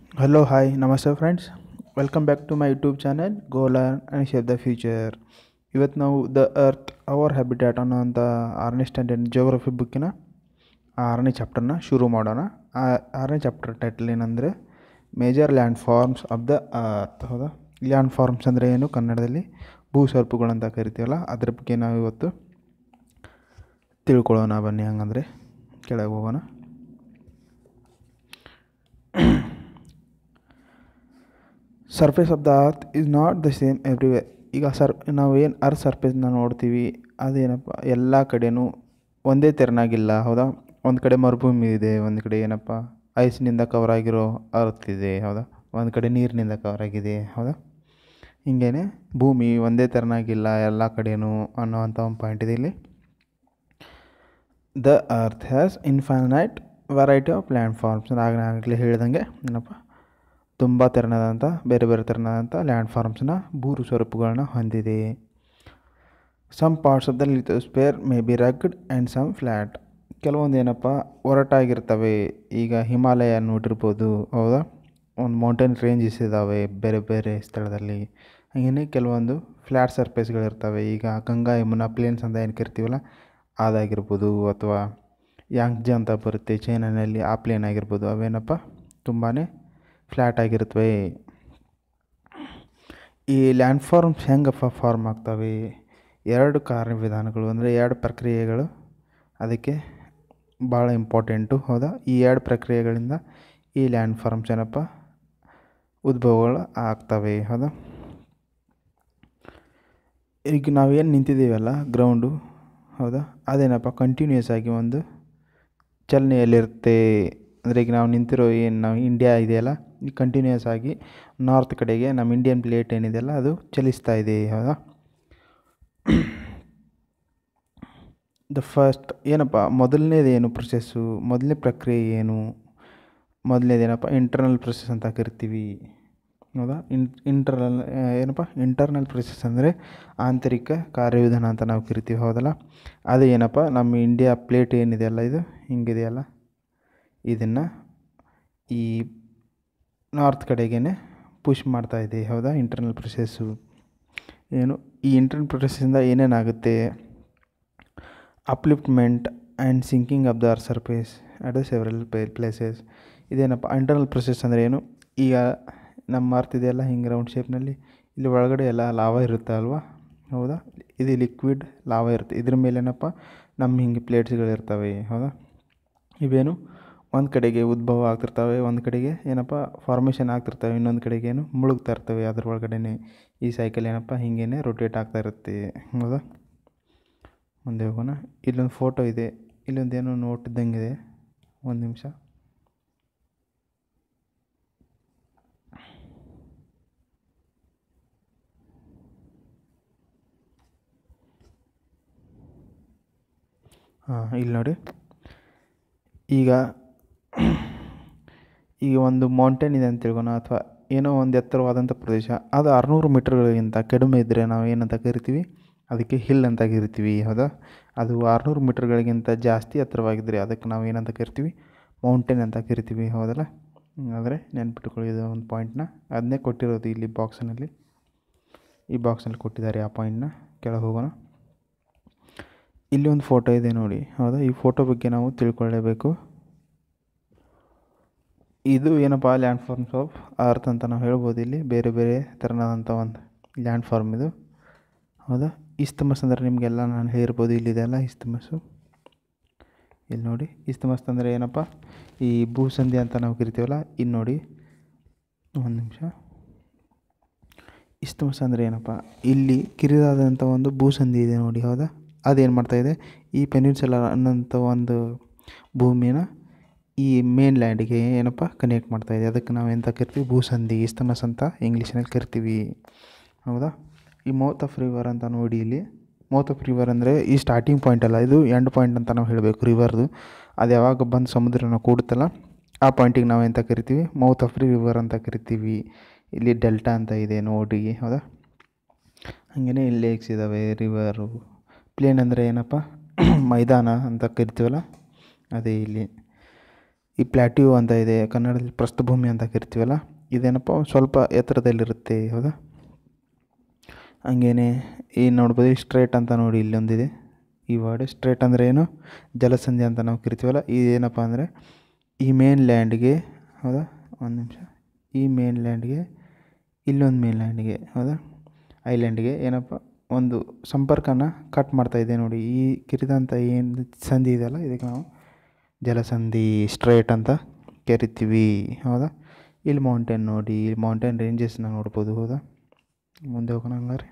Hello, hi, namaste friends. Welcome back to my YouTube channel go learn and shape the future. ಇವತ್ತು ನಾವು the earth hour habitat ಅನ್ನೋಂಥ 6ನೇ standard geography ಬುಕ್ಕಿನ 6ನೇ ಚಾಪ್ಟರ್ನ ಶುರು ಮಾಡೋಣ. ಆ 6ನೇ chapter title ಏನಂದರೆ major land forms of the earth. ಹೌದಾ, land forms ಅಂದರೆ ಏನು, ಕನ್ನಡದಲ್ಲಿ ಭೂಸ್ವರ್ಪಗಳಂತ ಕರಿತೀವಲ್ಲ, ಅದ್ರ ಬಗ್ಗೆ ನಾವು ಇವತ್ತು ತಿಳ್ಕೊಳ್ಳೋಣ. ಬನ್ನಿ ಹಂಗಂದರೆ ಕೆಳಗೆ ಹೋಗೋಣ. Surface of the earth is not the same everywhere. ಈಗ ನಾವು ಏನು ಅರ್ತ್ ಸರ್ಫೇಸ್ನ ನೋಡ್ತೀವಿ, ಅದೇನಪ್ಪ ಎಲ್ಲ ಕಡೆಯೂ ಒಂದೇ ತೆರನಾಗಿಲ್ಲ. ಹೌದಾ, ಒಂದು ಕಡೆ ಮರುಭೂಮಿ ಇದೆ, ಒಂದು ಕಡೆ ಏನಪ್ಪ ಐಸ್ನಿಂದ ಕವರ್ ಆಗಿರೋ ಅರ್ತ್ ಇದೆ. ಹೌದಾ, ಒಂದು ಕಡೆ ನೀರಿನಿಂದ ಕವರ್ ಆಗಿದೆ. ಹೌದಾ, ಹಿಂಗೇ ಭೂಮಿ ಒಂದೇ ತೆರನಾಗಿಲ್ಲ ಎಲ್ಲ ಕಡೆಯೂ ಅನ್ನೋವಂಥ ಒಂದು ಪಾಯಿಂಟ್ ಇದೆ ಇಲ್ಲಿ. The earth has infinite variety of land forms. ಆಗಲೇ ಹೇಳ್ದಂಗೆ ಏನಪ್ಪ, ತುಂಬ ತೆರನಾದಂಥ ಬೇರೆ ಬೇರೆ ತೆರನಾದಂಥ ಲ್ಯಾಂಡ್ ಫಾರ್ಮ್ಸ್ನ ಭೂರು ಸ್ವರೂಪಗಳನ್ನ ಹೊಂದಿದೆ. Some parts of the lithosphere may be rugged and some flat. ಕೆಲವೊಂದು ಏನಪ್ಪ ಒರಟಾಗಿರ್ತವೆ. ಈಗ ಹಿಮಾಲಯ ನೋಡಿರ್ಬೋದು. ಹೌದಾ, ಒಂದು ಮೌಂಟೇನ್ ರೇಂಜಸ್ ಇದ್ದಾವೆ ಬೇರೆ ಬೇರೆ ಸ್ಥಳದಲ್ಲಿ. ಹಾಗೆಯೇ ಕೆಲವೊಂದು ಫ್ಲ್ಯಾಟ್ ಸರ್ಫೇಸ್ಗಳಿರ್ತವೆ. ಈಗ ಗಂಗಾ ಯಮುನಾ ಪ್ಲೇನ್ಸ್ ಅಂತ ಏನು ಕರಿತೀವಲ್ಲ ಅದಾಗಿರ್ಬೋದು, ಅಥವಾ ಯಾಂಗ್ಜಿ ಅಂತ ಬರುತ್ತೆ ಚೈನಾನಲ್ಲಿ, ಆ ಪ್ಲೇನ್ ಆಗಿರ್ಬೋದು. ಅವೇನಪ್ಪ ತುಂಬಾ ಫ್ಲ್ಯಾಟ್ ಆಗಿರುತ್ತವೆ. ಈ ಲ್ಯಾಂಡ್ ಫಾರ್ಮ್ಸ್ ಹೆಂಗಪ್ಪ ಫಾರ್ಮ್ ಆಗ್ತವೆ? ಎರಡು ಕಾರ್ಯವಿಧಾನಗಳು, ಅಂದರೆ ಎರಡು ಪ್ರಕ್ರಿಯೆಗಳು ಅದಕ್ಕೆ ಭಾಳ ಇಂಪಾರ್ಟೆಂಟು. ಹೌದಾ, ಈ ಎರಡು ಪ್ರಕ್ರಿಯೆಗಳಿಂದ ಈ ಲ್ಯಾಂಡ್ ಫಾರ್ಮ್ಸ್ ಏನಪ್ಪ ಉದ್ಭವಗಳು ಆಗ್ತವೆ. ಹೌದಾ, ಈಗ ನಾವೇನು ನಿಂತಿದ್ದೀವಲ್ಲ ಗ್ರೌಂಡು, ಹೌದಾ, ಅದೇನಪ್ಪ ಕಂಟಿನ್ಯೂಸ್ ಆಗಿ ಒಂದು ಚಲನೆಯಲ್ಲಿರುತ್ತೆ. ಅಂದರೆ ಈಗ ನಾವು ನಿಂತಿರೋ ನಾವು ಇಂಡಿಯಾ ಇದೆಯಲ್ಲ, ಈ ಕಂಟಿನ್ಯೂಸ್ ಆಗಿ ನಾರ್ತ್ ಕಡೆಗೆ ನಮ್ಮ ಇಂಡಿಯನ್ ಪ್ಲೇಟ್ ಏನಿದೆಯಲ್ಲ ಅದು ಚಲಿಸ್ತಾ ಇದೆ. ಹೌದಾ, ದ ಫಸ್ಟ್ ಏನಪ್ಪ ಮೊದಲನೇದೇನು ಪ್ರೊಸೆಸ್ಸು, ಮೊದಲನೇ ಪ್ರಕ್ರಿಯೆ ಏನು? ಮೊದಲನೇದೇನಪ್ಪ ಇಂಟರ್ನಲ್ ಪ್ರೊಸೆಸ್ ಅಂತ ಕರಿತೀವಿ. ಹೌದಾ, ಇಂಟರ್ನಲ್ ಪ್ರೊಸೆಸ್ ಅಂದರೆ ಆಂತರಿಕ ಕಾರ್ಯವಿಧಾನ ಅಂತ ನಾವು ಕರಿತೀವಿ. ಹೌದಲ್ಲ, ಅದು ಏನಪ್ಪ ನಮ್ಮ ಇಂಡಿಯಾ ಪ್ಲೇಟ್ ಏನಿದೆಯಲ್ಲ ಇದು ಹಿಂಗಿದೆಯಲ್ಲ, ಇದನ್ನು ಈ ನಾರ್ತ್ ಕಡೆಗೇ ಪುಷ್ ಮಾಡ್ತಾಯಿದೆ. ಹೌದಾ, ಇಂಟರ್ನಲ್ ಪ್ರೊಸೆಸ್ಸು ಏನು? ಈ ಇಂಟರ್ನಲ್ ಪ್ರೊಸೆಸ್ಸಿಂದ ಏನೇನಾಗುತ್ತೆ? Upliftment and sinking of the earth surface at the several places. ಇದೇನಪ್ಪ ಇಂಟರ್ನಲ್ ಪ್ರೊಸೆಸ್ ಅಂದರೆ ಏನು? ಈಗ ನಮ್ಮ ಅರ್ತ್ ಇದೆಯಲ್ಲ ಹಿಂಗೆ ರೌಂಡ್ ಶೇಪ್ನಲ್ಲಿ, ಇಲ್ಲಿ ಒಳಗಡೆ ಎಲ್ಲ ಲಾವಾ ಇರುತ್ತೆ ಅಲ್ವಾ. ಹೌದಾ, ಇದು ಲಿಕ್ವಿಡ್ ಲಾವಾ ಇರುತ್ತೆ. ಇದ್ರ ಮೇಲೇನಪ್ಪ ನಮ್ಮ ಹಿಂಗೆ ಪ್ಲೇಟ್ಸ್ಗಳಿರ್ತವೆ. ಹೌದಾ, ಇವೇನು ಒಂದು ಕಡೆಗೆ ಉದ್ಭವ ಆಗ್ತಿರ್ತವೆ, ಒಂದು ಕಡೆಗೆ ಏನಪ್ಪ ಫಾರ್ಮೇಷನ್ ಆಗ್ತಿರ್ತವೆ, ಇನ್ನೊಂದು ಕಡೆಗೆ ಏನು ಮುಳುಗ್ತಾ ಇರ್ತವೆ. ಅದ್ರ ಒಳಗಡೆ ಈ ಸೈಕಲ್ ಏನಪ್ಪ ಹಿಂಗೇ ರೊಟೇಟ್ ಆಗ್ತಾ ಇರುತ್ತೆ. ಹೌದಾ, ಮುಂದೆ ಹೋಗೋಣ. ಇಲ್ಲೊಂದು ಫೋಟೋ ಇದೆ, ಇಲ್ಲೊಂದು ಏನೋ ನೋಟ್ ಇದ್ದಂಗಿದೆ. ಒಂದು ನಿಮಿಷ. ಇಲ್ಲಿ ನೋಡಿ. ಈಗ ಒಂದು ಮೌಂಟೇನ್ ಇದೆ ಅಂತ ತಿಳ್ಕೊಣ, ಅಥವಾ ಏನೋ ಒಂದು ಎತ್ತರವಾದಂಥ ಪ್ರದೇಶ, ಅದು 600 ಮೀಟರ್ಗಳಿಗಿಂತ ಕಡಿಮೆ ಇದ್ದರೆ ನಾವು ಏನಂತ ಕರಿತೀವಿ? ಅದಕ್ಕೆ ಹಿಲ್ ಅಂತ ಕರಿತೀವಿ. ಹೌದಾ, ಅದು 600 ಮೀಟರ್ಗಳಿಗಿಂತ ಜಾಸ್ತಿ ಎತ್ತರವಾಗಿದ್ದರೆ ಅದಕ್ಕೆ ನಾವು ಏನಂತ ಕರಿತೀವಿ? ಮೌಂಟೇನ್ ಅಂತ ಕರಿತೀವಿ. ಹೌದಲ್ಲ, ಆದರೆ ನೆನ್ಪಿಟ್ಕೊಳ್ಳಿ ಇದು ಒಂದು ಪಾಯಿಂಟ್ನ. ಅದನ್ನೇ ಕೊಟ್ಟಿರೋದು ಇಲ್ಲಿ ಬಾಕ್ಸ್ನಲ್ಲಿ, ಈ ಬಾಕ್ಸ್ನಲ್ಲಿ ಕೊಟ್ಟಿದ್ದಾರೆ ಆ ಪಾಯಿಂಟ್ನ. ಕೆಳಗೆ ಹೋಗೋಣ. ಇಲ್ಲಿ ಒಂದು ಫೋಟೋ ಇದೆ ನೋಡಿ. ಹೌದಾ, ಈ ಫೋಟೋ ಬಗ್ಗೆ ನಾವು ತಿಳ್ಕೊಳ್ಳೇಬೇಕು. ಇದು ಏನಪ್ಪ ಲ್ಯಾಂಡ್ ಫಾರ್ಮ್ಸ್ ಆಫ್ ಅರ್ತ್ ಅಂತ ನಾವು ಹೇಳ್ಬೋದು. ಇಲ್ಲಿ ಬೇರೆ ಬೇರೆ ಥರನಾದಂಥ ಒಂದು ಲ್ಯಾಂಡ್ ಫಾರ್ಮ್ ಇದು. ಹೌದಾ, ಇಸ್ತಮಸ್ ಅಂದರೆ ನಿಮಗೆಲ್ಲ ನಾನು ಹೇಳಿರ್ಬೋದು. ಇಲ್ಲಿದೆಲ್ಲ ಇಸ್ತಮಸ್ಸು. ಇಲ್ಲಿ ನೋಡಿ, ಇಸ್ತಮಸ್ ಅಂದರೆ ಏನಪ್ಪ, ಈ ಭೂಸಂಧಿ ಅಂತ ನಾವು ಕರಿತೀವಲ್ಲ. ಇಲ್ಲಿ ನೋಡಿ, ಒಂದು ನಿಮಿಷ. ಇಸ್ತಮಸ್ ಅಂದರೆ ಏನಪ್ಪ, ಇಲ್ಲಿ ಕಿರಿದಾದಂಥ ಒಂದು ಭೂಸಂಧಿ ಇದೆ ನೋಡಿ. ಹೌದಾ, ಅದೇನು ಮಾಡ್ತಾಯಿದೆ, ಈ ಪೆನಿನ್ಸುಲಾ ಅನ್ನೋಂಥ ಒಂದು ಭೂಮಿನ ಈ ಮೇನ್ ಲ್ಯಾಂಡಿಗೆ ಏನಪ್ಪ ಕನೆಕ್ಟ್ ಮಾಡ್ತಾಯಿದೆ. ಅದಕ್ಕೆ ನಾವು ಎಂತ ಕರಿತೀವಿ? ಭೂಸಂಧಿ, ಇಸ್ತಮಸ್ ಅಂತ ಇಂಗ್ಲೀಷ್ನಲ್ಲಿ ಕರಿತೀವಿ. ಹೌದಾ, ಈ ಮೌತ್ ಆಫ್ ರಿವರ್ ಅಂತ ನೋಡಿ. ಇಲ್ಲಿ ಮೌತ್ ಆಫ್ ರಿವರ್ ಅಂದರೆ ಈ ಸ್ಟಾರ್ಟಿಂಗ್ ಪಾಯಿಂಟ್ ಅಲ್ಲ, ಇದು ಎಂಡ್ ಪಾಯಿಂಟ್ ಅಂತ ನಾವು ಹೇಳಬೇಕು ರಿವರ್ದು. ಅದು ಯಾವಾಗ ಬಂದು ಸಮುದ್ರನ ಕೂಡುತ್ತಲ್ಲ ಆ ಪಾಯಿಂಟಿಗೆ ನಾವು ಎಂತ ಕರಿತೀವಿ? ಮೌತ್ ಆಫ್ ರಿವರ್ ಅಂತ ಕರಿತೀವಿ. ಇಲ್ಲಿ ಡೆಲ್ಟಾ ಅಂತ ಇದೆ ನೋಡಿ. ಹೌದಾ, ಹಾಗೆಯೇ ಇಲ್ಲಿ ಲೇಕ್ಸ್ ಇದ್ದಾವೆ, ರಿವರು. ಪ್ಲೇನ್ ಅಂದರೆ ಏನಪ್ಪ, ಮೈದಾನ ಅಂತ ಕರಿತೀವಲ್ಲ ಅದೇ ಇಲ್ಲಿ. ಈ ಪ್ಲ್ಯಾಟ್ಯೂ ಅಂತ ಇದೆ, ಕನ್ನಡದಲ್ಲಿ ಪ್ರಸ್ಥಭೂಮಿ ಅಂತ ಕರಿತೀವಲ್ಲ, ಇದೇನಪ್ಪ ಸ್ವಲ್ಪ ಎತ್ತರದಲ್ಲಿರುತ್ತೆ. ಹೌದಾ? ಹಂಗೇನೆ ಈ ನೋಡ್ಬೋದು ಸ್ಟ್ರೇಟ್ ಅಂತ ನೋಡಿ ಇಲ್ಲೊಂದಿದೆ. ಈ ವರ್ಡ್ ಸ್ಟ್ರೇಟ್ ಅಂದರೆ ಏನು? ಜಲಸಂಧಿ ಅಂತ ನಾವು ಕರಿತೀವಲ್ಲ, ಇದೇನಪ್ಪ ಅಂದರೆ ಈ ಮೇನ್ ಲ್ಯಾಂಡ್ಗೆ, ಹೌದಾ, ಒಂದು ನಿಮಿಷ, ಈ ಮೇನ್ ಲ್ಯಾಂಡ್ಗೆ ಇಲ್ಲೊಂದು ಮೇನ್ ಲ್ಯಾಂಡ್ಗೆ, ಹೌದಾ, ಐಲ್ಯಾಂಡ್ಗೆ ಏನಪ್ಪ ಒಂದು ಸಂಪರ್ಕನ ಕಟ್ ಮಾಡ್ತಾಯಿದೆ ನೋಡಿ. ಈ ಕಿರಿದಂಥ ಏನು ಸಂಧಿ ಇದೆಯಲ್ಲ, ಇದಕ್ಕೆ ನಾವು ಜಲಸಂಧಿ ಸ್ಟ್ರೇಟ್ ಅಂತ ಕರಿತೀವಿ. ಹೌದಾ? ಇಲ್ಲಿ ಮೌಂಟೇನ್ ನೋಡಿ, ಇಲ್ಲಿ ಮೌಂಟೇನ್ ರೇಂಜಸ್ನ ನೋಡ್ಬೋದು. ಹೌದಾ? ಮುಂದೆ ಹೋಗೋಣ ಹಂಗಾರೆ.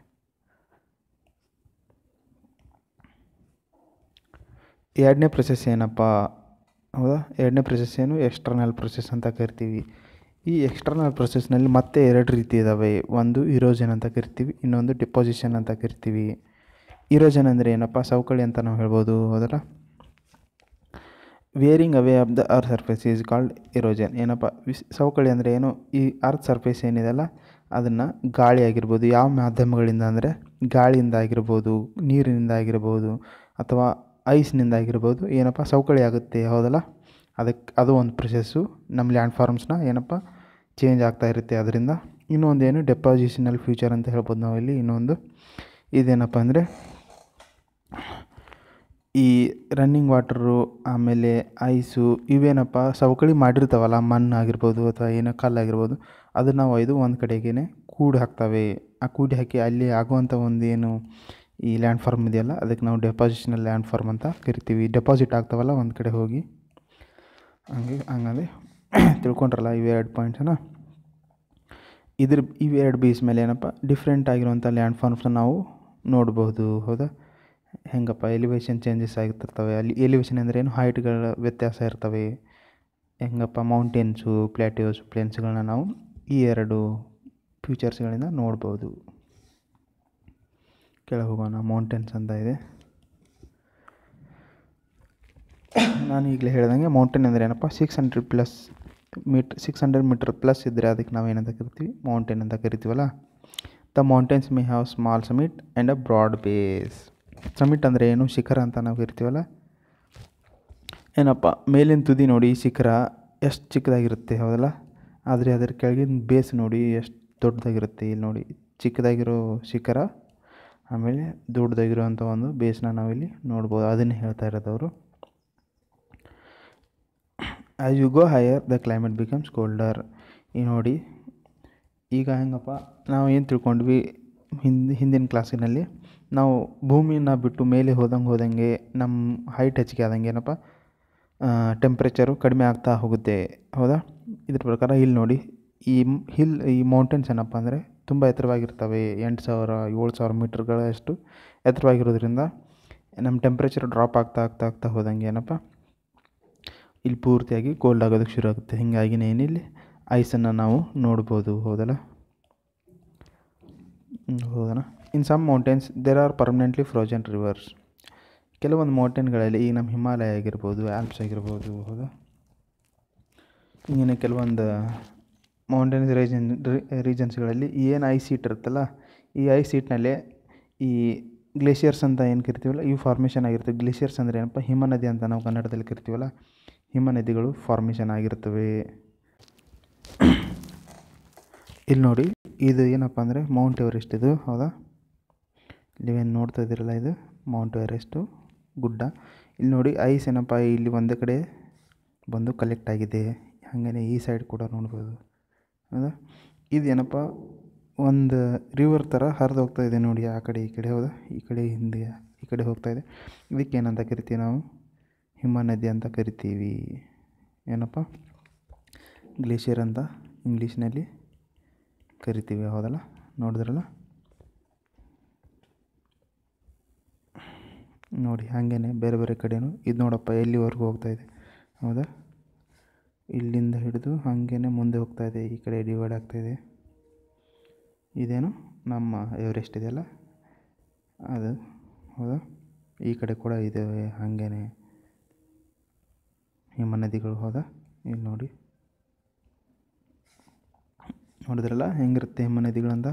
ಎರಡನೇ ಪ್ರೊಸೆಸ್ ಏನಪ್ಪ? ಹೌದಾ? ಎರಡನೇ ಪ್ರೊಸೆಸ್ ಏನು? ಎಕ್ಸ್ಟರ್ನಲ್ ಪ್ರೊಸೆಸ್ ಅಂತ ಕರಿತೀವಿ. ಈ ಎಕ್ಸ್ಟರ್ನಲ್ ಪ್ರೊಸೆಸ್ನಲ್ಲಿ ಮತ್ತೆ ಎರಡು ರೀತಿ ಇದ್ದಾವೆ. ಒಂದು ಇರೋಜನ್ ಅಂತ ಕರಿತೀವಿ, ಇನ್ನೊಂದು ಡಿಪಾಸಿಷನ್ ಅಂತ ಕರಿತೀವಿ. ಇರೋಜನ್ ಅಂದರೆ ಏನಪ್ಪ? ಸವಕಳಿ ಅಂತ ನಾವು ಹೇಳ್ಬೋದು. ಹೌದಲ್ಲ? Wearing away of the earth surface is called erosion. ಏನಪ್ಪ ಸವಕಳಿ ಅಂದರೆ ಏನು? ಈ ಅರ್ತ್ ಸರ್ಫೇಸ್ ಏನಿದೆಲ್ಲ ಅದನ್ನು ಗಾಳಿ ಆಗಿರ್ಬೋದು, ಯಾವ ಮಾಧ್ಯಮಗಳಿಂದ ಅಂದರೆ ಗಾಳಿಯಿಂದ ಆಗಿರ್ಬೋದು, ನೀರಿನಿಂದ ಆಗಿರ್ಬೋದು, ಅಥವಾ ಐಸ್ನಿಂದ ಆಗಿರ್ಬೋದು, ಏನಪ್ಪ ಸವಕಳಿ ಆಗುತ್ತೆ. ಹೌದಲ್ಲ? ಅದು ಒಂದು ಪ್ರೊಸೆಸ್ಸು. ನಮ್ಮ ಲ್ಯಾಂಡ್ ಫಾರ್ಮ್ಸ್ನ ಏನಪ್ಪ ಚೇಂಜ್ ಆಗ್ತಾ ಇರುತ್ತೆ ಅದರಿಂದ. ಇನ್ನೊಂದು ಏನು? ಡೆಪಾಸಿಷನಲ್ ಫ್ಯೂಚರ್ ಅಂತ ಹೇಳ್ಬೋದು ನಾವು ಇಲ್ಲಿ. ಇನ್ನೊಂದು ಇದೇನಪ್ಪ ಅಂದರೆ ಈ ರನ್ನಿಂಗ್ ವಾಟರು, ಆಮೇಲೆ ಐಸು, ಇವೇನಪ್ಪ ಸವಕಳಿ ಮಾಡಿರ್ತಾವಲ್ಲ, ಮಣ್ಣು ಆಗಿರ್ಬೋದು ಅಥವಾ ಏನೋ ಕಲ್ಲಾಗಿರ್ಬೋದು, ಅದನ್ನು ನಾವು ಒಯ್ದು ಒಂದು ಕಡೆಗೇ ಕೂಡಿ ಹಾಕ್ತವೆ. ಆ ಕೂಡಿ ಹಾಕಿ ಅಲ್ಲಿ ಆಗುವಂಥ ಒಂದು ಏನು ಈ ಲ್ಯಾಂಡ್ ಫಾರ್ಮ್ ಇದೆಯಲ್ಲ, ಅದಕ್ಕೆ ನಾವು ಡೆಪಾಸಿಷನಲ್ ಲ್ಯಾಂಡ್ ಫಾರ್ಮ್ ಅಂತ ಕರಿತೀವಿ. ಡೆಪಾಸಿಟ್ ಆಗ್ತಾವಲ್ಲ ಒಂದು ಕಡೆ ಹೋಗಿ. ಹಂಗಂದ್ರೆ ತಿಳ್ಕೊಂಡ್ರಲ್ಲ ಇವೆರಡು ಪಾಯಿಂಟ್ಸನ್ನ. ಇವೆರಡು ಬೇಸ್ ಮೇಲೆ ಏನಪ್ಪ ಡಿಫ್ರೆಂಟ್ ಆಗಿರುವಂಥ ಲ್ಯಾಂಡ್ ಫಾರ್ಮ್ಸ್ನ ನಾವು ನೋಡ್ಬೋದು. ಹೌದಾ? ಹೆಂಗಪ್ಪ ಎಲಿವೇಷನ್ ಚೇಂಜಸ್ ಆಗಿರ್ತಿರ್ತವೆ. ಅಲ್ಲಿ ಎಲಿವೇಷನ್ ಅಂದರೆ ಏನು? ಹೈಟ್ಗಳ ವ್ಯತ್ಯಾಸ ಇರ್ತವೆ. ಹೆಂಗಪ್ಪ ಮೌಂಟೇನ್ಸು, ಪ್ಲ್ಯಾಟ್ಯೂಸ್, ಪ್ಲೇನ್ಸ್ಗಳನ್ನ ನಾವು ಈ ಎರಡು ಫ್ಯೂಚರ್ಸ್ಗಳಿಂದ ನೋಡ್ಬೋದು. ಕೆಳಗೆ ಹೋಗೋಣ. ಮೌಂಟೇನ್ಸ್ ಅಂತ ಇದೆ. ನಾನು ಈಗಲೇ ಹೇಳ್ದಂಗೆ ಮೌಂಟೇನ್ ಅಂದರೆ ಏನಪ್ಪ? 600 ಮೀಟರ್ ಪ್ಲಸ್ ಇದ್ದರೆ ಅದಕ್ಕೆ ನಾವು ಏನಂತ ಕರಿತೀವಿ? ಮೌಂಟೇನ್ ಅಂತ ಕರಿತೀವಲ್ಲ. The mountains may have small summit and a broad base. Summit ಅಂದರೆ ಏನು? ಶಿಖರ ಅಂತ ನಾವು ಕರಿತೀವಲ್ಲ. ಏನಪ್ಪ ಮೇಲಿನ ತುದಿ ನೋಡಿ, ಶಿಖರ ಎಷ್ಟು ಚಿಕ್ಕದಾಗಿರುತ್ತೆ. ಹೌದಲ್ಲ? ಆದರೆ ಅದರ ಕೆಳಗಿನ ಬೇಸ್ ನೋಡಿ ಎಷ್ಟು ದೊಡ್ಡದಾಗಿರುತ್ತೆ. ಇಲ್ಲಿ ನೋಡಿ, ಚಿಕ್ಕದಾಗಿರೋ ಶಿಖರ, ಆಮೇಲೆ ದೊಡ್ಡದಾಗಿರೋವಂಥ ಒಂದು ಬೇಸ್ನ ನಾವಿಲ್ಲಿ ನೋಡ್ಬೋದು. ಅದನ್ನೇ ಹೇಳ್ತಾ ಇರೋದು ಅವರು. As you go higher the climate becomes colder. ಈ ನೋಡಿ, ಈಗ ಹೆಂಗಪ್ಪ ನಾವು ಏನು ತಿಳ್ಕೊಂಡ್ವಿ ಹಿಂದಿನ ಕ್ಲಾಸಿನಲ್ಲಿ, ನಾವು ಭೂಮಿನ ಬಿಟ್ಟು ಮೇಲೆ ಹೋದಂಗೆ ನಮ್ಮ ಹೈಟ್ ಹೆಚ್ಚಿಗೆ ಆದಂಗೆ ಏನಪ್ಪ ಟೆಂಪ್ರೇಚರು ಕಡಿಮೆ ಆಗ್ತಾ ಹೋಗುತ್ತೆ. ಹೌದಾ? ಇದ್ರ ಪ್ರಕಾರ ಇಲ್ಲಿ ನೋಡಿ, ಈ ಮೌಂಟೇನ್ಸ್ ಏನಪ್ಪ ಅಂದರೆ ತುಂಬ ಎತ್ತರವಾಗಿರ್ತವೆ. 8,000 7,000 ಮೀಟರ್ಗಳಷ್ಟು ಎತ್ತರವಾಗಿರೋದ್ರಿಂದ ನಮ್ಮ ಟೆಂಪ್ರೇಚರ್ ಡ್ರಾಪ್ ಆಗ್ತಾ ಹೋದಂಗೆ ಏನಪ್ಪ ಇಲ್ಲಿ ಪೂರ್ತಿಯಾಗಿ ಕೋಲ್ಡ್ ಆಗೋದಕ್ಕೆ ಶುರು ಆಗುತ್ತೆ. ಹೀಗಾಗಿನೇ ಏನಿಲ್ಲಿ ಐಸನ್ನು ನಾವು ನೋಡ್ಬೋದು. ಹೌದಲ್ಲ? In some mountains there are permanently frozen rivers. ಕೆಲವೊಂದು ಮೌಂಟೇನ್ಗಳಲ್ಲಿ ಈಗ ನಮ್ಮ ಹಿಮಾಲಯ ಆಗಿರ್ಬೋದು, ಆಲ್ಪ್ಸ್ ಆಗಿರ್ಬೋದು, ಹೌದಾ, ಹಿಂಗೆ ಕೆಲವೊಂದು ಮೌಂಟೇನ್ಸ್ ರೀಜನ್ಸ್ಗಳಲ್ಲಿ ಏನು ಐಸ್ ಶೀಟ್ ಇರುತ್ತಲ್ಲ, ಈ ಐಸ್ ಶೀಟ್ನಲ್ಲೇ ಈ ಗ್ಲೇಷಿಯರ್ಸ್ ಅಂತ ಏನು ಕರಿತೀವಲ್ಲ, ಇವು ಫಾರ್ಮೇಷನ್ ಆಗಿರ್ತವೆ. ಗ್ಲೇಷಿಯರ್ಸ್ ಅಂದರೆ ಏನಪ್ಪ? ಹಿಮನದಿ ಅಂತ ನಾವು ಕನ್ನಡದಲ್ಲಿ ಕರಿತೀವಲ್ಲ, ಹಿಮನದಿಗಳು ಫಾರ್ಮೇಷನ್ ಆಗಿರ್ತವೆ. ಇಲ್ಲಿ ನೋಡಿ, ಇದು ಏನಪ್ಪ ಅಂದರೆ ಮೌಂಟ್ ಎವರೆಸ್ಟ್ ಇದು. ಹೌದಾ? ನೀವೇನು ನೋಡ್ತಾ ಇದ್ದೀರಲ್ಲ, ಇದು ಮೌಂಟ್ ಎವರೆಸ್ಟು ಗುಡ್ಡ. ಇಲ್ಲಿ ನೋಡಿ ಐಸ್ ಏನಪ್ಪ ಇಲ್ಲಿ ಒಂದೇ ಕಡೆ ಬಂದು ಕಲೆಕ್ಟ್ ಆಗಿದೆ. ಹಾಗೆಯೇ ಈ ಸೈಡ್ ಕೂಡ ನೋಡ್ಬೋದು. ಹೌದಾ? ಇದೇನಪ್ಪ ಒಂದು ರಿವರ್ ಥರ ಹರಿದು ಹೋಗ್ತಾ ಇದೆ ನೋಡಿ, ಆ ಕಡೆ ಈ ಕಡೆ. ಹೌದಾ? ಈ ಕಡೆ ಹಿಂದೆ ಈ ಕಡೆ ಹೋಗ್ತಾ ಇದೆ. ಇದಕ್ಕೇನಂತ ಕರಿತೀವಿ ನಾವು? ಹಿಮನದಿ ಅಂತ ಕರಿತೀವಿ. ಏನಪ್ಪ? ಗ್ಲೇಷಿಯರ್ ಅಂತ ಇಂಗ್ಲೀಷ್ನಲ್ಲಿ ಕರಿತೀವಿ. ಹೌದಲ್ಲ? ನೋಡಿದ್ರಲ್ಲ ನೋಡಿ, ಹಾಗೇ ಬೇರೆ ಬೇರೆ ಕಡೆಯೂ ಇದು ನೋಡಪ್ಪ ಎಲ್ಲಿವರೆಗೂ ಹೋಗ್ತಾ ಇದೆ. ಹೌದಾ? ಇಲ್ಲಿಂದ ಹಿಡಿದು ಹಾಗೇ ಮುಂದೆ ಹೋಗ್ತಾ ಇದೆ, ಈ ಕಡೆ ಡಿವೈಡ್ ಆಗ್ತಾಯಿದೆ. ಇದೇನು ನಮ್ಮ ಎವರೆಸ್ಟ್ ಇದೆಯಲ್ಲ ಅದು. ಹೌದಾ? ಈ ಕಡೆ ಕೂಡ ಇದೆ ಹಾಗೇ ಹಿಮನದಿಗಳು. ಹೌದಾ? ಇಲ್ಲಿ ನೋಡಿ, ನೋಡಿದ್ರಲ್ಲ ಹೆಂಗಿರುತ್ತೆ ಹಿಮನದಿಗಳಂತ.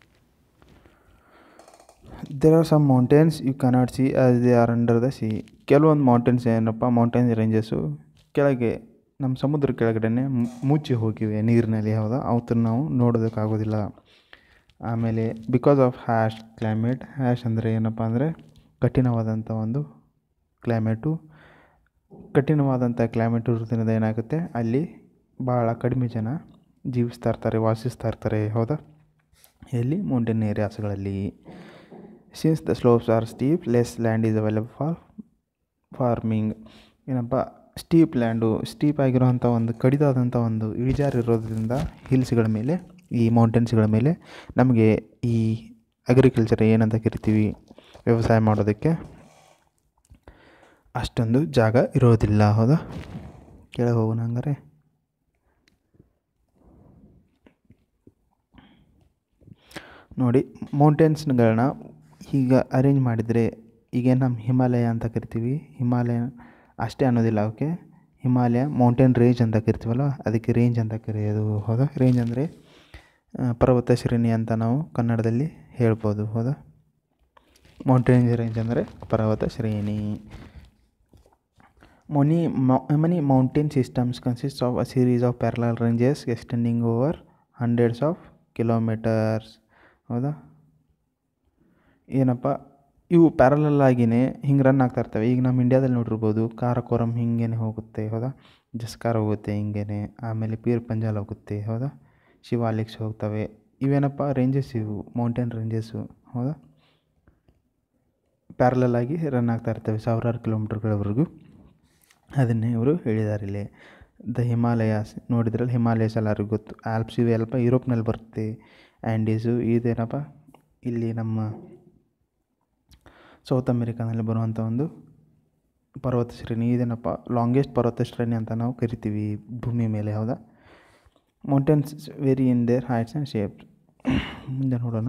There are some mountains you cannot see as they are under the sea. ಕೆಲವೊಂದು ಮೌಂಟೇನ್ಸ್ ಏನಪ್ಪ ಮೌಂಟೇನ್ ರೇಂಜಸ್ಸು ಕೆಳಗೆ ನಮ್ಮ ಸಮುದ್ರ ಕೆಳಗಡೆ ಮುಚ್ಚಿ ಹೋಗಿವೆ ನೀರಿನಲ್ಲಿ. ಹೌದಾ, ಅವತ್ತನ್ನು ನಾವು ನೋಡೋದಕ್ಕಾಗೋದಿಲ್ಲ. ಆಮೇಲೆ because of harsh climate. Harsh ಅಂದರೆ ಏನಪ್ಪ ಅಂದರೆ ಕಠಿಣವಾದಂಥ ಒಂದು ಕ್ಲೈಮೇಟು. ಕಠಿಣವಾದಂಥ ಕ್ಲೈಮೇಟ್ ಇರೋದ್ರಿಂದ ಏನಾಗುತ್ತೆ, ಅಲ್ಲಿ ಭಾಳ ಕಡಿಮೆ ಜನ ಜೀವಿಸ್ತಾ ಇರ್ತಾರೆ, ವಾಸಿಸ್ತಾ ಇರ್ತಾರೆ. ಹೌದಾ, ಎಲ್ಲಿ ಮೌಂಟೇನ್ ಏರಿಯಾಸ್ಗಳಲ್ಲಿ. Since the slopes are steep, less land is available for farming. ಏನಪ್ಪ, ಸ್ಟೀಪ್ ಆಗಿರೋವಂಥ ಒಂದು ಕಡಿದಾದಂಥ ಒಂದು ಇಳಿಜಾರು ಇರೋದ್ರಿಂದ ಹಿಲ್ಸ್ಗಳ ಮೇಲೆ, ಈ ಮೌಂಟೇನ್ಸ್ಗಳ ಮೇಲೆ ನಮಗೆ ಈ ಅಗ್ರಿಕಲ್ಚರ್ ಏನಂತ ಕರಿತೀವಿ, ವ್ಯವಸಾಯ ಮಾಡೋದಕ್ಕೆ ಅಷ್ಟೊಂದು ಜಾಗ ಇರೋದಿಲ್ಲ. ಹೌದಾ, ಕೆಳಗೆ ಹೋಗೋಣ ಹಂಗಾರೆ. ನೋಡಿ, ಮೌಂಟೇನ್ಸ್ಗಳನ್ನ ಈಗ ಅರೇಂಜ್ ಮಾಡಿದರೆ, ಈಗ ನಮ್ಮ ಹಿಮಾಲಯ ಅಂತ ಕರಿತೀವಿ. ಹಿಮಾಲಯ ಅಷ್ಟೇ ಅನ್ನೋದಿಲ್ಲ, ಅವಕ್ಕೆ ಹಿಮಾಲಯ ಮೌಂಟೇನ್ ರೇಂಜ್ ಅಂತ ಕರಿತೀವಲ್ಲ, ಅದಕ್ಕೆ ರೇಂಜ್ ಅಂತ ಕರೆಯೋದು. ಹೌದಾ, ರೇಂಜ್ ಅಂದರೆ ಪರ್ವತ ಶ್ರೇಣಿ ಅಂತ ನಾವು ಕನ್ನಡದಲ್ಲಿ ಹೇಳ್ಬೋದು. ಹೌದಾ, ಮೌಂಟೇನ್ ರೇಂಜ್ ಅಂದರೆ ಪರ್ವತ ಶ್ರೇಣಿ. Many mountain systems consist of a series of parallel ranges extending over hundreds of kilometres. ಹೌದಾ, ಏನಪ್ಪ, ಇವು ಪ್ಯಾರಲಲ್ ಆಗಿಯೇ ಹಿಂಗೆ ರನ್ ಆಗ್ತಾ ಇರ್ತವೆ. ಈಗ ನಮ್ಮ ಇಂಡಿಯಾದಲ್ಲಿ ನೋಡಿರ್ಬೋದು, ಕಾರಕೋರಂ ಹಿಂಗೇ ಹೋಗುತ್ತೆ. ಹೌದಾ, ಜಸ್ಕಾರ್ ಹೋಗುತ್ತೆ ಹಿಂಗೇ. ಆಮೇಲೆ ಪೀರ್ ಪಂಜಾಲ್ ಹೋಗುತ್ತೆ. ಹೌದಾ, ಶಿವಾಲಿಕ್ಸ್ ಹೋಗ್ತವೆ. ಇವೇನಪ್ಪ ರೇಂಜಸ್, ಇವು ಮೌಂಟೇನ್ ರೇಂಜಸ್ಸು. ಹೌದಾ, ಪ್ಯಾರಲಲ್ ಆಗಿ ರನ್ ಆಗ್ತಾ ಇರ್ತವೆ ಸಾವಿರಾರು ಕಿಲೋಮೀಟರ್ಗಳವರೆಗೂ. ಅದನ್ನೇ ಇವರು ಹೇಳಿದ್ದಾರೆ ಇಲ್ಲಿ. ದ ಹಿಮಾಲಯಾಸ್ ನೋಡಿದ್ರಲ್ಲಿ, ಹಿಮಾಲಯಸ್ ಎಲ್ಲರಿಗೂ ಗೊತ್ತು. ಆಲ್ಪ್ಸ್ ಇವೆಲ್ಲಪ್ಪ ಯುರೋಪ್ನಲ್ಲಿ ಬರುತ್ತೆ. ಆ್ಯಂಡೀಸು ಇದೇನಪ್ಪ ಇಲ್ಲಿ ನಮ್ಮ ಸೌತ್ ಅಮೇರಿಕಾನಲ್ಲಿ ಬರುವಂಥ ಒಂದು ಪರ್ವತ ಶ್ರೇಣಿ. ಇದೇನಪ್ಪ ಲಾಂಗೆಸ್ಟ್ ಪರ್ವತ ಶ್ರೇಣಿ ಅಂತ ನಾವು ಕರಿತೀವಿ ಭೂಮಿ ಮೇಲೆ. ಹೌದಾ, mountains vary in their heights and shapes. ಮುಂದೆ ನೋಡೋಣ.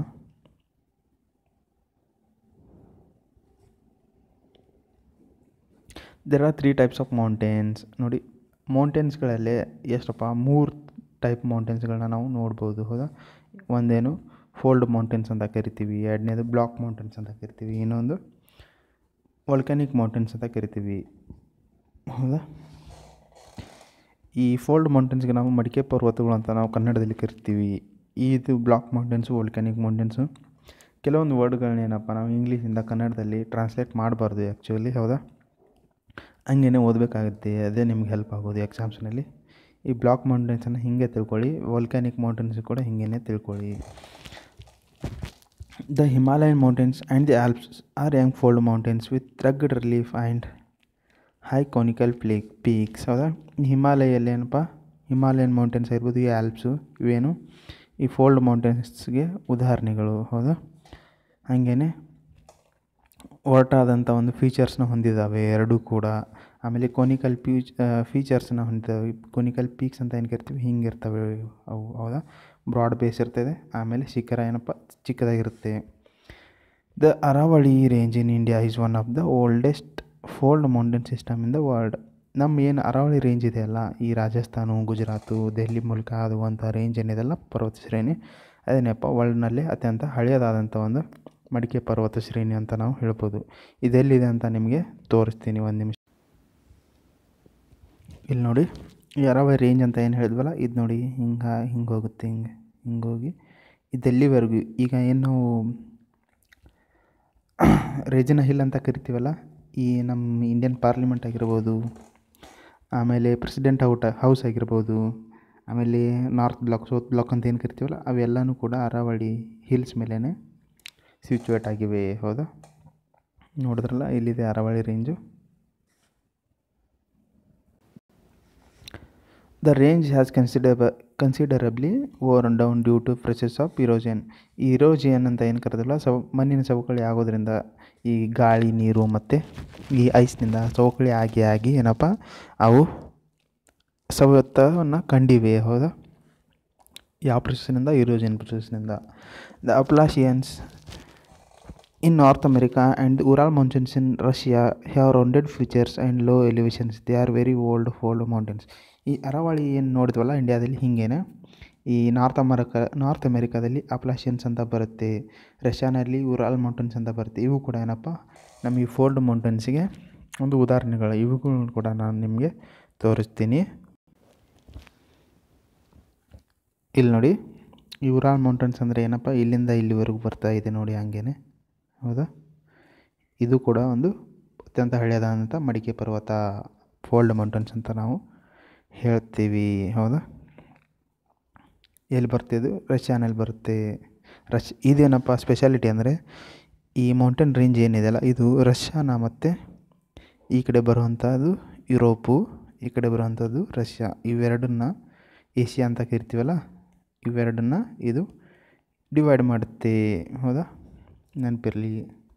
There are 3 types of mountains. ನೋಡಿ, ಮೌಂಟೇನ್ಸ್ಗಳಲ್ಲೇ ಎಷ್ಟಪ್ಪ 3 ಟೈಪ್ ಮೌಂಟೇನ್ಸ್ಗಳನ್ನ ನಾವು ನೋಡ್ಬೋದು. ಹೌದಾ, ಒಂದೇನು ಫೋಲ್ಡ್ ಮೌಂಟೇನ್ಸ್ ಅಂತ ಕರಿತೀವಿ, ಎರಡನೇದು ಬ್ಲಾಕ್ ಮೌಂಟೇನ್ಸ್ ಅಂತ ಕರಿತೀವಿ, ಇನ್ನೊಂದು ವೋಲ್ಕ್ಯಾನಿಕ್ ಮೌಂಟೇನ್ಸ್ ಅಂತ ಕರಿತೀವಿ. ಹೌದಾ, ಈ ಫೋಲ್ಡ್ ಮೌಂಟೇನ್ಸ್ಗೆ ನಾವು ಮಡಿಕೆ ಪರ್ವತಗಳು ಅಂತ ನಾವು ಕನ್ನಡದಲ್ಲಿ ಕರಿತೀವಿ. ಇದು ಬ್ಲಾಕ್ ಮೌಂಟೇನ್ಸು, ವೋಲ್ಕ್ಯಾನಿಕ್ ಮೌಂಟೇನ್ಸು. ಕೆಲವೊಂದು ವರ್ಡ್ಗಳನ್ನೇನಪ್ಪ ನಾವು ಇಂಗ್ಲೀಷಿಂದ ಕನ್ನಡದಲ್ಲಿ ಟ್ರಾನ್ಸ್ಲೇಟ್ ಮಾಡಬಾರ್ದು ಆ್ಯಕ್ಚುಲಿ. ಹೌದಾ, ಹಂಗೇ ಓದಬೇಕಾಗುತ್ತೆ. ಅದೇ ನಿಮ್ಗೆ ಹೆಲ್ಪ್ ಆಗೋದು ಎಕ್ಸಾಮ್ಸ್ನಲ್ಲಿ. ಈ ಬ್ಲಾಕ್ ಮೌಂಟೇನ್ಸನ್ನು ಹೀಗೆ ತಿಳ್ಕೊಳ್ಳಿ, ವೋಲ್ಕ್ಯಾನಿಕ್ ಮೌಂಟೇನ್ಸ್ ಕೂಡ ಹೀಗೇ ತಿಳ್ಕೊಳ್ಳಿ. The Himalayan mountains and the Alps are young fold mountains with rugged relief and high conical peaks. ಹೌದಾ, ಹಿಮಾಲಯಲ್ಲಿ ಏನಪ್ಪ, ಹಿಮಾಲಯನ್ ಮೌಂಟೇನ್ಸ್ ಆಗಿರ್ಬೋದು, ಈ ಆಲ್ಪ್ಸು ಇವೇನು ಈ ಫೋಲ್ಡ್ ಮೌಂಟೇನ್ಸ್ಗೆ ಉದಾಹರಣೆಗಳು. ಹೌದಾ, ಹಾಗೇ ಒರಟಾದಂಥ ಒಂದು ಫೀಚರ್ಸ್ನ ಹೊಂದಿದ್ದಾವೆ ಎರಡೂ ಕೂಡ. ಆಮೇಲೆ ಕೊನಿಕಲ್ ಫೀಚರ್ಸ್ನ ಹೊಂದಿದ್ದಾವೆ. ಕೊನಿಕಲ್ ಪೀಕ್ಸ್ ಅಂತ ಏನು ಕರಿತೀವಿ, ಹಿಂಗೆ ಇರ್ತವೆ ಅವು. ಹೌದಾ, ಬ್ರಾಡ್ ಬೇಸ್ ಇರ್ತದೆ. ಆಮೇಲೆ ಶಿಖರ ಏನಪ್ಪ ಚಿಕ್ಕದಾಗಿರುತ್ತೆ. The Aravalli range in India is one of the oldest fold mountain system in the world. ನಮ್ಮ ಏನು ಅರಾವಳಿ ರೇಂಜ್ ಇದೆಯಲ್ಲ, ಈ ರಾಜಸ್ಥಾನ, ಗುಜರಾತು, ದೆಹಲಿ ಮೂಲಕ ಆಗುವಂಥ ರೇಂಜ್ ಏನಿದೆಲ್ಲ ಪರ್ವತ ಶ್ರೇಣಿ, ಅದೇನಪ್ಪ ವರ್ಲ್ಡ್ನಲ್ಲಿ ಅತ್ಯಂತ ಹಳೆಯದಾದಂಥ ಒಂದು ಮಡಿಕೆ ಪರ್ವತ ಶ್ರೇಣಿ ಅಂತ ನಾವು ಹೇಳ್ಬೋದು. ಇದೆಲ್ಲಿದೆ ಅಂತ ನಿಮಗೆ ತೋರಿಸ್ತೀನಿ, ಒಂದು ನಿಮಿಷ. ಇಲ್ಲಿ ನೋಡಿ, ಈ ಅರಾವಳಿ ರೇಂಜ್ ಅಂತ ಏನು ಹೇಳಿದ್ವಲ್ಲ, ಇದು ನೋಡಿ ಹಿಂಗೆ ಹೋಗುತ್ತೆ, ಹಿಂಗೆ ಹೋಗಿ ಇದೆಲ್ಲಿವರೆಗೂ. ಈಗ ಏನು ನಾವು ರೆಜಿನಾ ಹಿಲ್ ಅಂತ ಕರಿತೀವಲ್ಲ, ಈ ನಮ್ಮ ಇಂಡಿಯನ್ ಪಾರ್ಲಿಮೆಂಟ್ ಆಗಿರ್ಬೋದು, ಆಮೇಲೆ ಪ್ರೆಸಿಡೆಂಟ್ ಹೌಸ್ ಆಗಿರ್ಬೋದು, ಆಮೇಲೆ ನಾರ್ತ್ ಬ್ಲಾಕ್, ಸೌತ್ ಬ್ಲಾಕ್ ಅಂತ ಏನು ಕರಿತೀವಲ್ಲ, ಅವೆಲ್ಲನೂ ಕೂಡ ಅರಾವಳಿ ಹಿಲ್ಸ್ ಮೇಲೇ ಸಿಚುವೇಟ್ ಆಗಿವೆ. ಹೌದಾ, ನೋಡಿದ್ರಲ್ಲ, ಇಲ್ಲಿದೆ Aravalli range. The range has considerably worn down due to process of erosion. ಈ ಇರೋಜಿಯನ್ ಅಂತ ಏನು ಕರೆದಿಲ್ಲ, ಮಣ್ಣಿನ ಸವಕಳಿ ಆಗೋದ್ರಿಂದ, ಈ ಗಾಳಿ, ನೀರು ಮತ್ತು ಈ ಐಸ್ನಿಂದ ಸವಕಳಿ ಆಗಿ ಏನಪ್ಪ ಅವು ಸವೆತವನ್ನು ಕಂಡಿವೆ. ಹೌದಾ, ಯಾವ ಪ್ರೊಸೆಸ್ನಿಂದ? ಇರೋಜನ್ ಪ್ರೊಸೆಸ್ನಿಂದ. The Appalachians in North America and the Ural Mountains in Russia have rounded features and low elevations. They are very old fold mountains. ಈ ಅರಾವಳಿ ಏನು ನೋಡಿದ್ವಲ್ಲ ಇಂಡಿಯಾದಲ್ಲಿ, ಹಿಂಗೇನೆ ಈ ನಾರ್ತ್ ಅಮೆರಿಕಾದಲ್ಲಿ ಅಪ್ಲಾಶಿಯನ್ಸ್ ಅಂತ ಬರುತ್ತೆ, ರಷ್ಯಾನಲ್ಲಿ ಉರಾಲ್ ಮೌಂಟೇನ್ಸ್ ಅಂತ ಬರುತ್ತೆ. ಇವು ಕೂಡ ಏನಪ್ಪ ನಮಗೆ ಫೋಲ್ಡ್ ಮೌಂಟೇನ್ಸಿಗೆ ಒಂದು ಉದಾಹರಣೆಗಳು ಇವುಗಳನ್ನು ಕೂಡ ನಾನು ನಿಮಗೆ ತೋರಿಸ್ತೀನಿ. ಇಲ್ಲಿ ನೋಡಿ, ಈ ಉರಾಲ್ ಮೌಂಟೇನ್ಸ್ ಅಂದರೆ ಏನಪ್ಪ, ಇಲ್ಲಿಂದ ಇಲ್ಲಿವರೆಗೂ ಬರ್ತಾ ಇದೆ ನೋಡಿ, ಹಂಗೇನೆ ಹೌದಾ. ಇದು ಕೂಡ ಒಂದು ಅತ್ಯಂತ ಹಳೆಯದಾದಂಥ ಮಡಿಕೆ ಪರ್ವತ, ಫೋಲ್ಡ್ ಮೌಂಟೇನ್ಸ್ ಅಂತ ನಾವು ಹೇಳ್ತೀವಿ ಹೌದಾ. ಎಲ್ಲಿ ಬರ್ತಿದ್ದು, ರಷ್ಯಾನಲ್ಲಿ ಬರುತ್ತೆ. ಇದೇನಪ್ಪ ಸ್ಪೆಷಾಲಿಟಿ ಅಂದರೆ, ಈ ಮೌಂಟೇನ್ ರೇಂಜ್ ಏನಿದೆಯಲ್ಲ ಇದು ರಷ್ಯಾನ ಮತ್ತು ಈ ಕಡೆ ಬರುವಂಥದ್ದು ಯುರೋಪು, ಈ ಕಡೆ ಬರುವಂಥದ್ದು ರಷ್ಯಾ, ಇವೆರಡನ್ನ ಏಷ್ಯಾ ಅಂತ ಕರಿತೀವಲ್ಲ, ಇವೆರಡನ್ನ ಇದು ಡಿವೈಡ್ ಮಾಡುತ್ತೆ ಹೌದಾ, ನೆನಪಿರಲಿ.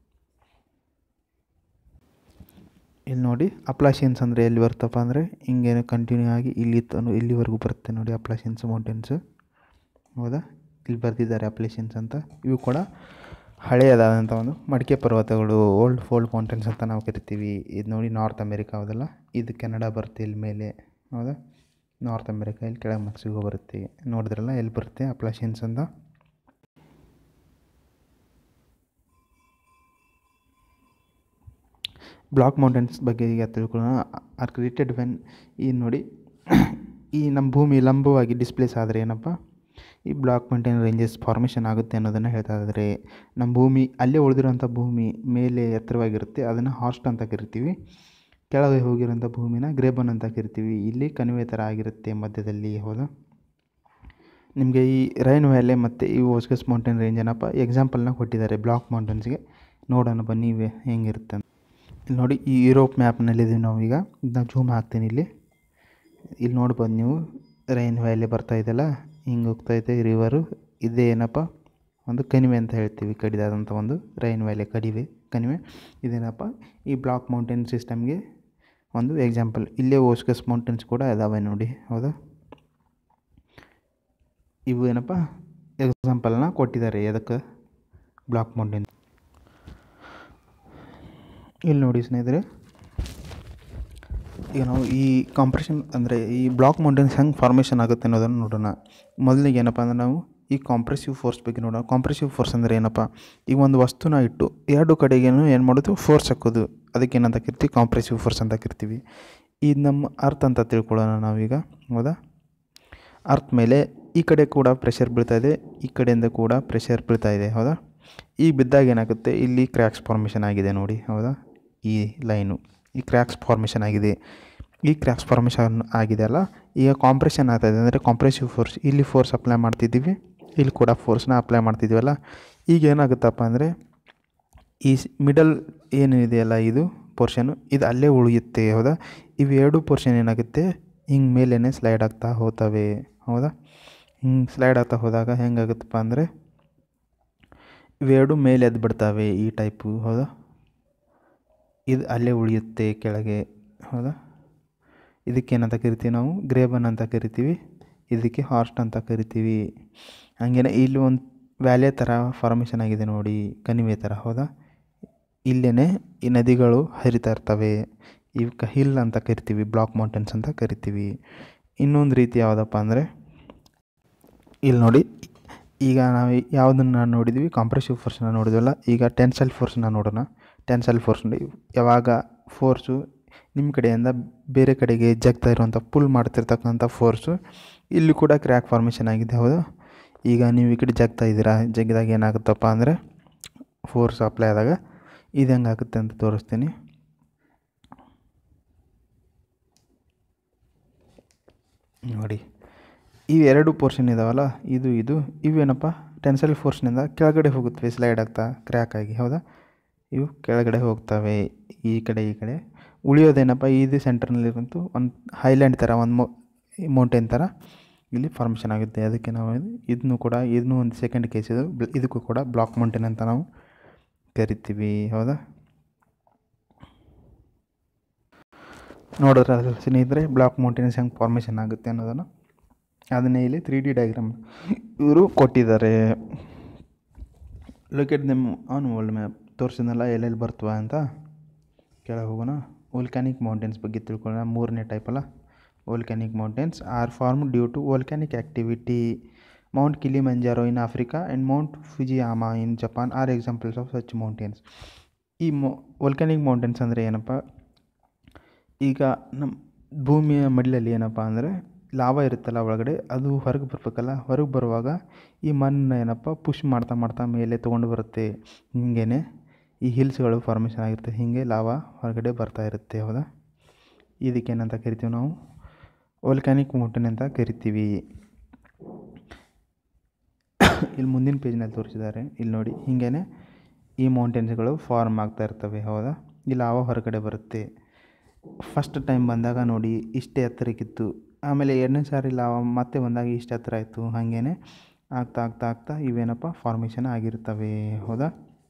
ಇಲ್ಲಿ ನೋಡಿ, ಅಪ್ಲಾಶಿಯನ್ಸ್ ಅಂದರೆ ಎಲ್ಲಿ ಬರ್ತಪ್ಪ ಅಂದರೆ ಹಿಂಗೇನು ಕಂಟಿನ್ಯೂ ಆಗಿ ಇಲ್ಲಿವರೆಗೂ ಬರುತ್ತೆ ನೋಡಿ ಅಪ್ಲಾಶಿಯನ್ಸ್ ಮೌಂಟೇನ್ಸು ಹೌದಾ. ಇಲ್ಲಿ ಬರೆದಿದ್ದಾರೆ ಅಪ್ಲಾಶಿಯನ್ಸ್ ಅಂತ. ಇವು ಕೂಡ ಹಳೆಯದಾದಂಥ ಒಂದು ಮಡಿಕೆ ಪರ್ವತಗಳು, ಓಲ್ಡ್ ಫೋಲ್ಡ್ ಮೌಂಟೇನ್ಸ್ ಅಂತ ನಾವು ಕರಿತೀವಿ. ಇದು ನೋಡಿ ನಾರ್ತ್ ಅಮೇರಿಕಾ ಹೌದಲ್ಲ, ಇದು ಕೆನಡಾ ಬರುತ್ತೆ ಇಲ್ಲಿ ಮೇಲೆ ಹೌದಾ. ನಾರ್ತ್ ಅಮೇರಿಕಾ ಇಲ್ಲಿ ಕೆಳಗೆ ಮೆಕ್ಸಿಕೋ ಬರುತ್ತೆ, ನೋಡಿದ್ರಲ್ಲ ಎಲ್ಲಿ ಬರುತ್ತೆ ಅಪ್ಲಾಶಿಯನ್ಸ್ ಅಂತ. ಬ್ಲಾಕ್ ಮೌಂಟೇನ್ಸ್ ಬಗ್ಗೆ ಈಗ ತಿಳ್ಕೊಳ್ಳೋಣ. ಆರ್ ಕ್ರಿಯೇಟೆಡ್ ವೆನ್, ಈ ನೋಡಿ ಈ ನಮ್ಮ ಭೂಮಿ ಲಂಬವಾಗಿ ಡಿಸ್ಪ್ಲೇಸ್ ಆದರೆ ಏನಪ್ಪ, ಈ ಬ್ಲಾಕ್ ಮೌಂಟೇನ್ ರೇಂಜಸ್ ಫಾರ್ಮೇಷನ್ ಆಗುತ್ತೆ ಅನ್ನೋದನ್ನು ಹೇಳ್ತಾ ಇದ್ದಾರೆ. ನಮ್ಮ ಭೂಮಿ ಅಲ್ಲೇ ಉಳಿದಿರೋಂಥ ಭೂಮಿ ಮೇಲೆ ಎತ್ತರವಾಗಿರುತ್ತೆ, ಅದನ್ನು ಹಾರ್ಸ್ಟ್ ಅಂತ ಕರಿತೀವಿ. ಕೆಳಗೆ ಹೋಗಿರೋಂಥ ಭೂಮಿನ ಗ್ರೇಬನ್ ಅಂತ ಕರಿತೀವಿ. ಇಲ್ಲಿ ಕಣಿವೆ ಥರ ಆಗಿರುತ್ತೆ ಮಧ್ಯದಲ್ಲಿ ಹೌದಾ. ನಿಮಗೆ ಈ ರೈನ್ ವ್ಯಾಲಿ ಮತ್ತು ಈ ಓಸ್ಗಸ್ ಮೌಂಟೇನ್ ರೇಂಜ್ ಏನಪ್ಪ ಎಕ್ಸಾಂಪಲ್ನ ಕೊಟ್ಟಿದ್ದಾರೆ ಬ್ಲಾಕ್ ಮೌಂಟೇನ್ಸ್ಗೆ. ನೋಡೋಣ ಬನ್ನಿ ಇವೆ ಹೆಂಗಿರುತ್ತೆ. ಇಲ್ಲಿ ನೋಡಿ, ಈ ಯುರೋಪ್ ಮ್ಯಾಪ್ನಲ್ಲಿದ್ದೀವಿ ನಾವೀಗ. ಇದನ್ನ ಜೂಮ್ ಹಾಕ್ತೀನಿ ಇಲ್ಲಿ ನೋಡ್ಬೋದು ನೀವು, ರೈನ್ ವ್ಯಾಲಿ ಬರ್ತಾ ಇದೆಯಲ್ಲ, ಹಿಂಗೆ ಹೋಗ್ತಾಯಿದೆ ರಿವರು. ಇದೇ ಏನಪ್ಪ ಒಂದು ಕಣಿವೆ ಅಂತ ಹೇಳ್ತೀವಿ, ಕಡಿದಾದಂಥ ಒಂದು ರೈನ್ ವ್ಯಾಲಿ ಕಣಿವೆ. ಇದೇನಪ್ಪ ಈ ಬ್ಲಾಕ್ ಮೌಂಟೇನ್ ಸಿಸ್ಟಮ್ಗೆ ಒಂದು ಎಕ್ಸಾಂಪಲ್. ಇಲ್ಲೇ ಓಸ್ಗಸ್ ಮೌಂಟೇನ್ಸ್ ಕೂಡ ಇದಾವೆ ನೋಡಿ ಹೌದಾ. ಇವು ಏನಪ್ಪ ಎಕ್ಸಾಂಪಲ್ನ ಕೊಟ್ಟಿದ್ದಾರೆ ಅದಕ್ಕೆ, ಬ್ಲಾಕ್ ಮೌಂಟೇನ್. ಇಲ್ಲಿ ನೋಡಿ ಸ್ನೇಹಿತರೆ, ಈಗ ನಾವು ಈ ಕಾಂಪ್ರೆಷನ್ ಅಂದರೆ ಈ ಬ್ಲಾಕ್ ಮೌಂಟೇನ್ಸ್ ಹೆಂಗೆ ಫಾರ್ಮೇಷನ್ ಆಗುತ್ತೆ ಅನ್ನೋದನ್ನು ನೋಡೋಣ. ಮೊದಲಿಗೆ ಏನಪ್ಪ ಅಂದರೆ ನಾವು ಈ ಕಾಂಪ್ರೆಸಿವ್ ಫೋರ್ಸ್ ಬಗ್ಗೆ ನೋಡೋಣ. ಕಾಂಪ್ರೆಸಿವ್ ಫೋರ್ಸ್ ಅಂದರೆ ಏನಪ್ಪ, ಈಗ ಒಂದು ವಸ್ತುನ ಇಟ್ಟು ಎರಡು ಕಡೆಗೇನು ಏನು ಮಾಡೋದು, ಫೋರ್ಸ್ ಹಾಕೋದು, ಅದಕ್ಕೆ ಏನಂತ ಕರಿತೀವಿ, ಕಾಂಪ್ರೆಸಿವ್ ಫೋರ್ಸ್ ಅಂತ ಕರಿತೀವಿ. ಇದು ನಮ್ಮ ಅರ್ತ್ ಅಂತ ತಿಳ್ಕೊಳ್ಳೋಣ ನಾವೀಗ ಹೌದಾ. ಅರ್ತ್ ಮೇಲೆ ಈ ಕಡೆ ಕೂಡ ಪ್ರೆಷರ್ ಬೀಳ್ತಾ ಇದೆ, ಈ ಕಡೆಯಿಂದ ಕೂಡ ಪ್ರೆಷರ್ ಬೀಳ್ತಾ ಇದೆ ಹೌದಾ. ಈಗ ಬಿದ್ದಾಗ ಏನಾಗುತ್ತೆ, ಇಲ್ಲಿ ಕ್ರ್ಯಾಕ್ಸ್ ಫಾರ್ಮೇಷನ್ ಆಗಿದೆ ನೋಡಿ ಹೌದಾ. ಈ ಲೈನು ಈ ಕ್ರ್ಯಾಕ್ಸ್ ಫಾರ್ಮೇಷನ್ ಆಗಿದೆ. ಈ ಕ್ರ್ಯಾಕ್ಸ್ ಫಾರ್ಮೇಷನ್ ಆಗಿದೆ ಅಲ್ಲ, ಈಗ ಕಾಂಪ್ರೆಷನ್ ಆಗ್ತಾಯಿದೆ ಅಂದರೆ ಕಾಂಪ್ರೆಸಿವ್ ಫೋರ್ಸ್. ಇಲ್ಲಿ ಫೋರ್ಸ್ ಅಪ್ಲೈ ಮಾಡ್ತಿದ್ದೀವಿ, ಇಲ್ಲಿ ಕೂಡ ಫೋರ್ಸ್ನ ಅಪ್ಲೈ ಮಾಡ್ತಿದ್ದೀವಲ್ಲ. ಈಗ ಏನಾಗುತ್ತಪ್ಪ ಅಂದರೆ ಈ ಮಿಡಲ್ ಏನಿದೆಯಲ್ಲ ಇದು ಪೋರ್ಷನು, ಇದು ಅಲ್ಲೇ ಉಳಿಯುತ್ತೆ ಹೌದಾ. ಇವೆರಡು ಪೋರ್ಷನ್ ಏನಾಗುತ್ತೆ, ಹಿಂಗೆ ಮೇಲೇ ಸ್ಲೈಡ್ ಆಗ್ತಾ ಹೋಗ್ತವೆ ಹೌದಾ. ಹಿಂಗೆ ಸ್ಲೈಡ್ ಆಗ್ತಾ ಹೋದಾಗ ಹೆಂಗಾಗುತ್ತಪ್ಪ ಅಂದರೆ ಇವೆರಡು ಮೇಲೆ ಎದ್ದು ಬಿಡ್ತವೆ ಈ ಟೈಪು ಹೌದಾ. ಇದು ಅಲ್ಲೇ ಉಳಿಯುತ್ತೆ ಕೆಳಗೆ ಹೌದಾ. ಇದಕ್ಕೇನಂತ ಕರಿತೀವಿ ನಾವು, ಗ್ರೇಬನ್ ಅಂತ ಕರಿತೀವಿ. ಇದಕ್ಕೆ ಹಾರ್ಸ್ಟ್ ಅಂತ ಕರಿತೀವಿ. ಹಾಗೇನೆ ಇಲ್ಲಿ ಒಂದು ವ್ಯಾಲಿಯ ಥರ ಫಾರ್ಮೇಷನ್ ಆಗಿದೆ ನೋಡಿ, ಕಣಿವೆ ಥರ ಹೌದಾ. ಇಲ್ಲೇ ಈ ನದಿಗಳು ಹರಿತಾ ಇರ್ತವೆ, ಇವಕ್ಕೆ ಹಿಲ್ ಅಂತ ಕರಿತೀವಿ, ಬ್ಲಾಕ್ ಮೌಂಟೇನ್ಸ್ ಅಂತ ಕರಿತೀವಿ. ಇನ್ನೊಂದು ರೀತಿ ಯಾವುದಪ್ಪ ಅಂದರೆ ಇಲ್ಲಿ ನೋಡಿ, ಈಗ ನಾವು ಯಾವುದನ್ನು ನೋಡಿದ್ವಿ, ಕಾಂಪ್ರೆಸಿವ್ ಫೋರ್ಸ್ನ ನೋಡಿದ್ವಲ್ಲ. ಈಗ ಟೆನ್ಸೈಲ್ ಫೋರ್ಸ್ನ ನೋಡೋಣ. ಟೆನ್ಸೈಲ್ ಫೋರ್ಸ್ ಯಾವಾಗ ಫೋರ್ಸು ನಿಮ್ಮ ಕಡೆಯಿಂದ ಬೇರೆ ಕಡೆಗೆ ಜಗ್ತಾ ಇರುವಂಥ ಪುಲ್ ಮಾಡ್ತಿರ್ತಕ್ಕಂಥ ಫೋರ್ಸು, ಇಲ್ಲಿ ಕೂಡ ಕ್ರ್ಯಾಕ್ ಫಾರ್ಮೇಷನ್ ಆಗಿದೆ ಹೌದಾ. ಈಗ ನೀವು ಈ ಕಡೆ ಜಗ್ತಾ ಇದ್ದೀರಾ, ಜಗ್ಗಿದಾಗ ಏನಾಗುತ್ತಪ್ಪ ಅಂದರೆ ಫೋರ್ಸ್ ಅಪ್ಲೈ ಆದಾಗ ಇದು ಹೆಂಗಾಗುತ್ತೆ ಅಂತ ತೋರಿಸ್ತೀನಿ. ನೋಡಿ, ಇವೆರಡು ಪೋರ್ಷನ್ ಇದಾವಲ್ಲ, ಇವೇನಪ್ಪ ಟೆನ್ಸೈಲ್ ಫೋರ್ಸ್ನಿಂದ ಕೆಳಗಡೆ ಹೋಗುತ್ತವೆ, ಸ್ಲೈಡ್ ಆಗ್ತಾ ಕ್ರ್ಯಾಕ್ ಆಗಿ ಹೌದಾ. ಇವು ಕೆಳಗಡೆ ಹೋಗ್ತವೆ, ಈ ಕಡೆ ಉಳಿಯೋದೇನಪ್ಪ, ಇದು ಸೆಂಟರ್ನಲ್ಲಿರುವಂಥ ಒಂದು ಹೈಲ್ಯಾಂಡ್ ಥರ, ಒಂದು ಮೌಂಟೇನ್ ಥರ ಇಲ್ಲಿ ಫಾರ್ಮೇಷನ್ ಆಗುತ್ತೆ. ಅದಕ್ಕೆ ನಾವು ಇದನ್ನು ಒಂದು ಸೆಕೆಂಡ್ ಕೇಸ್ ಇದಕ್ಕೂ ಕೂಡ ಬ್ಲಾಕ್ ಮೌಂಟೇನ್ ಅಂತ ನಾವು ಕರಿತೀವಿ ಹೌದಾ. ನೋಡಿದ್ರೆ ಅದ್ರ ಸ್ನೇಹಿತರೆ, ಬ್ಲಾಕ್ ಮೌಂಟೇನ್ಸ್ ಹೆಂಗೆ ಫಾರ್ಮೇಷನ್ ಆಗುತ್ತೆ ಅನ್ನೋದನ್ನು, ಅದನ್ನೇ ಇಲ್ಲಿ 3D ಡಯಾಗ್ರಾಮ್ ಇವರು ಕೊಟ್ಟಿದ್ದಾರೆ. Locate them on world map. ತೋರಿಸಿದ್ನಲ್ಲ ಎಲ್ಲೆಲ್ಲಿ ಬರ್ತವೆ ಅಂತ. ಕೆಳಗೆ ಹೋಗೋಣ. ವೋಲ್ಕ್ಯಾನಿಕ್ ಮೌಂಟೇನ್ಸ್ ಬಗ್ಗೆ ತಿಳ್ಕೊಳ್ಳೋಣ. 3ನೇ ಟೈಪಲ್ಲ, volcanic mountains are form due to volcanic activity. Mount Kilimanjaro in Africa and Mount Fujiyama in Japan are examples of such mountains. ಈ ವೋಲ್ಕ್ಯಾನಿಕ್ ಮೌಂಟೇನ್ಸ್ ಅಂದರೆ ಏನಪ್ಪ, ಈಗ ನಮ್ಮ ಭೂಮಿಯ ಮಡಿಲಲ್ಲಿ ಏನಪ್ಪ ಅಂದರೆ ಲಾವ ಇರುತ್ತಲ್ಲ ಒಳಗಡೆ, ಅದು ಹೊರಗೆ ಬರಬೇಕಲ್ಲ. ಹೊರಗೆ ಬರುವಾಗ ಈ ಮಣ್ಣು ಏನಪ್ಪ ಪುಷ್ ಮಾಡ್ತಾ ಮಾಡ್ತಾ ಮೇಲೆ ತೊಗೊಂಡು ಬರುತ್ತೆ. ಹಿಂಗೇ ಈ ಹಿಲ್ಸ್ಗಳು ಫಾರ್ಮೇಷನ್ ಆಗಿರುತ್ತೆ. ಹೀಗೆ ಲಾವ ಹೊರಗಡೆ ಬರ್ತಾ ಇರುತ್ತೆ. ಹೌದಾ? ಇದಕ್ಕೇನಂತ ಕರಿತೀವಿ ನಾವು? ವೋಲ್ಕ್ಯಾನಿಕ್ ಮೌಂಟೇನ್ ಅಂತ ಕರಿತೀವಿ. ಇಲ್ಲಿ ಮುಂದಿನ ಪೇಜ್ನಲ್ಲಿ ತೋರಿಸಿದ್ದಾರೆ, ಇಲ್ಲಿ ನೋಡಿ. ಹೀಗೇ ಈ ಮೌಂಟೇನ್ಸ್ಗಳು ಫಾರ್ಮ್ ಆಗ್ತಾ ಇರ್ತವೆ. ಹೌದಾ? ಈ ಲಾವ ಹೊರಗಡೆ ಬರುತ್ತೆ. ಫಸ್ಟ್ ಟೈಮ್ ಬಂದಾಗ ನೋಡಿ ಇಷ್ಟೇ ಎತ್ತರಕ್ಕಿತ್ತು, ಆಮೇಲೆ ಎರಡನೇ ಸಾರಿ ಲಾವ ಮತ್ತೆ ಬಂದಾಗ ಇಷ್ಟು ಎತ್ತರ ಆಯಿತು. ಹಾಗೇ ಆಗ್ತಾ ಆಗ್ತಾ ಆಗ್ತಾ ಇವೇನಪ್ಪ ಫಾರ್ಮೇಷನ್ ಆಗಿರ್ತವೆ. ಹೌದಾ?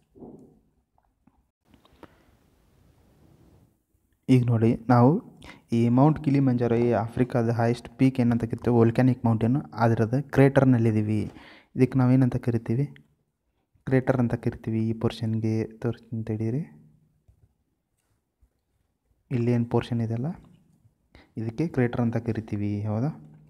ಈಗ ನೋಡಿ, ನಾವು ಈ ಮೌಂಟ್ ಕಿಲಿಮಂಜಾರೋ, ಈ ಆಫ್ರಿಕಾದ ಹೈಯೆಸ್ಟ್ ಪೀಕ್ ಏನಂತ ಕರಿತೀವಿ, ವೋಲ್ಕ್ಯಾನಿಕ್ ಮೌಂಟೇನು. ಅದರದ ಕ್ರೇಟರ್ನಲ್ಲಿದ್ದೀವಿ. ಇದಕ್ಕೆ ನಾವೇನಂತ ಕರಿತೀವಿ? ಕ್ರೇಟರ್ ಅಂತ ಕರಿತೀವಿ. ಈ ಪೋರ್ಷನ್ಗೆ ತೋರಿಸ್ತೀನಿ ತಡೀರಿ. ಇಲ್ಲೇನು ಪೋರ್ಷನ್ ಇದೆಯಲ್ಲ, ಇದಕ್ಕೆ ಕ್ರೇಟರ್ ಅಂತ ಕರಿತೀವಿ. ಹೌದಾ?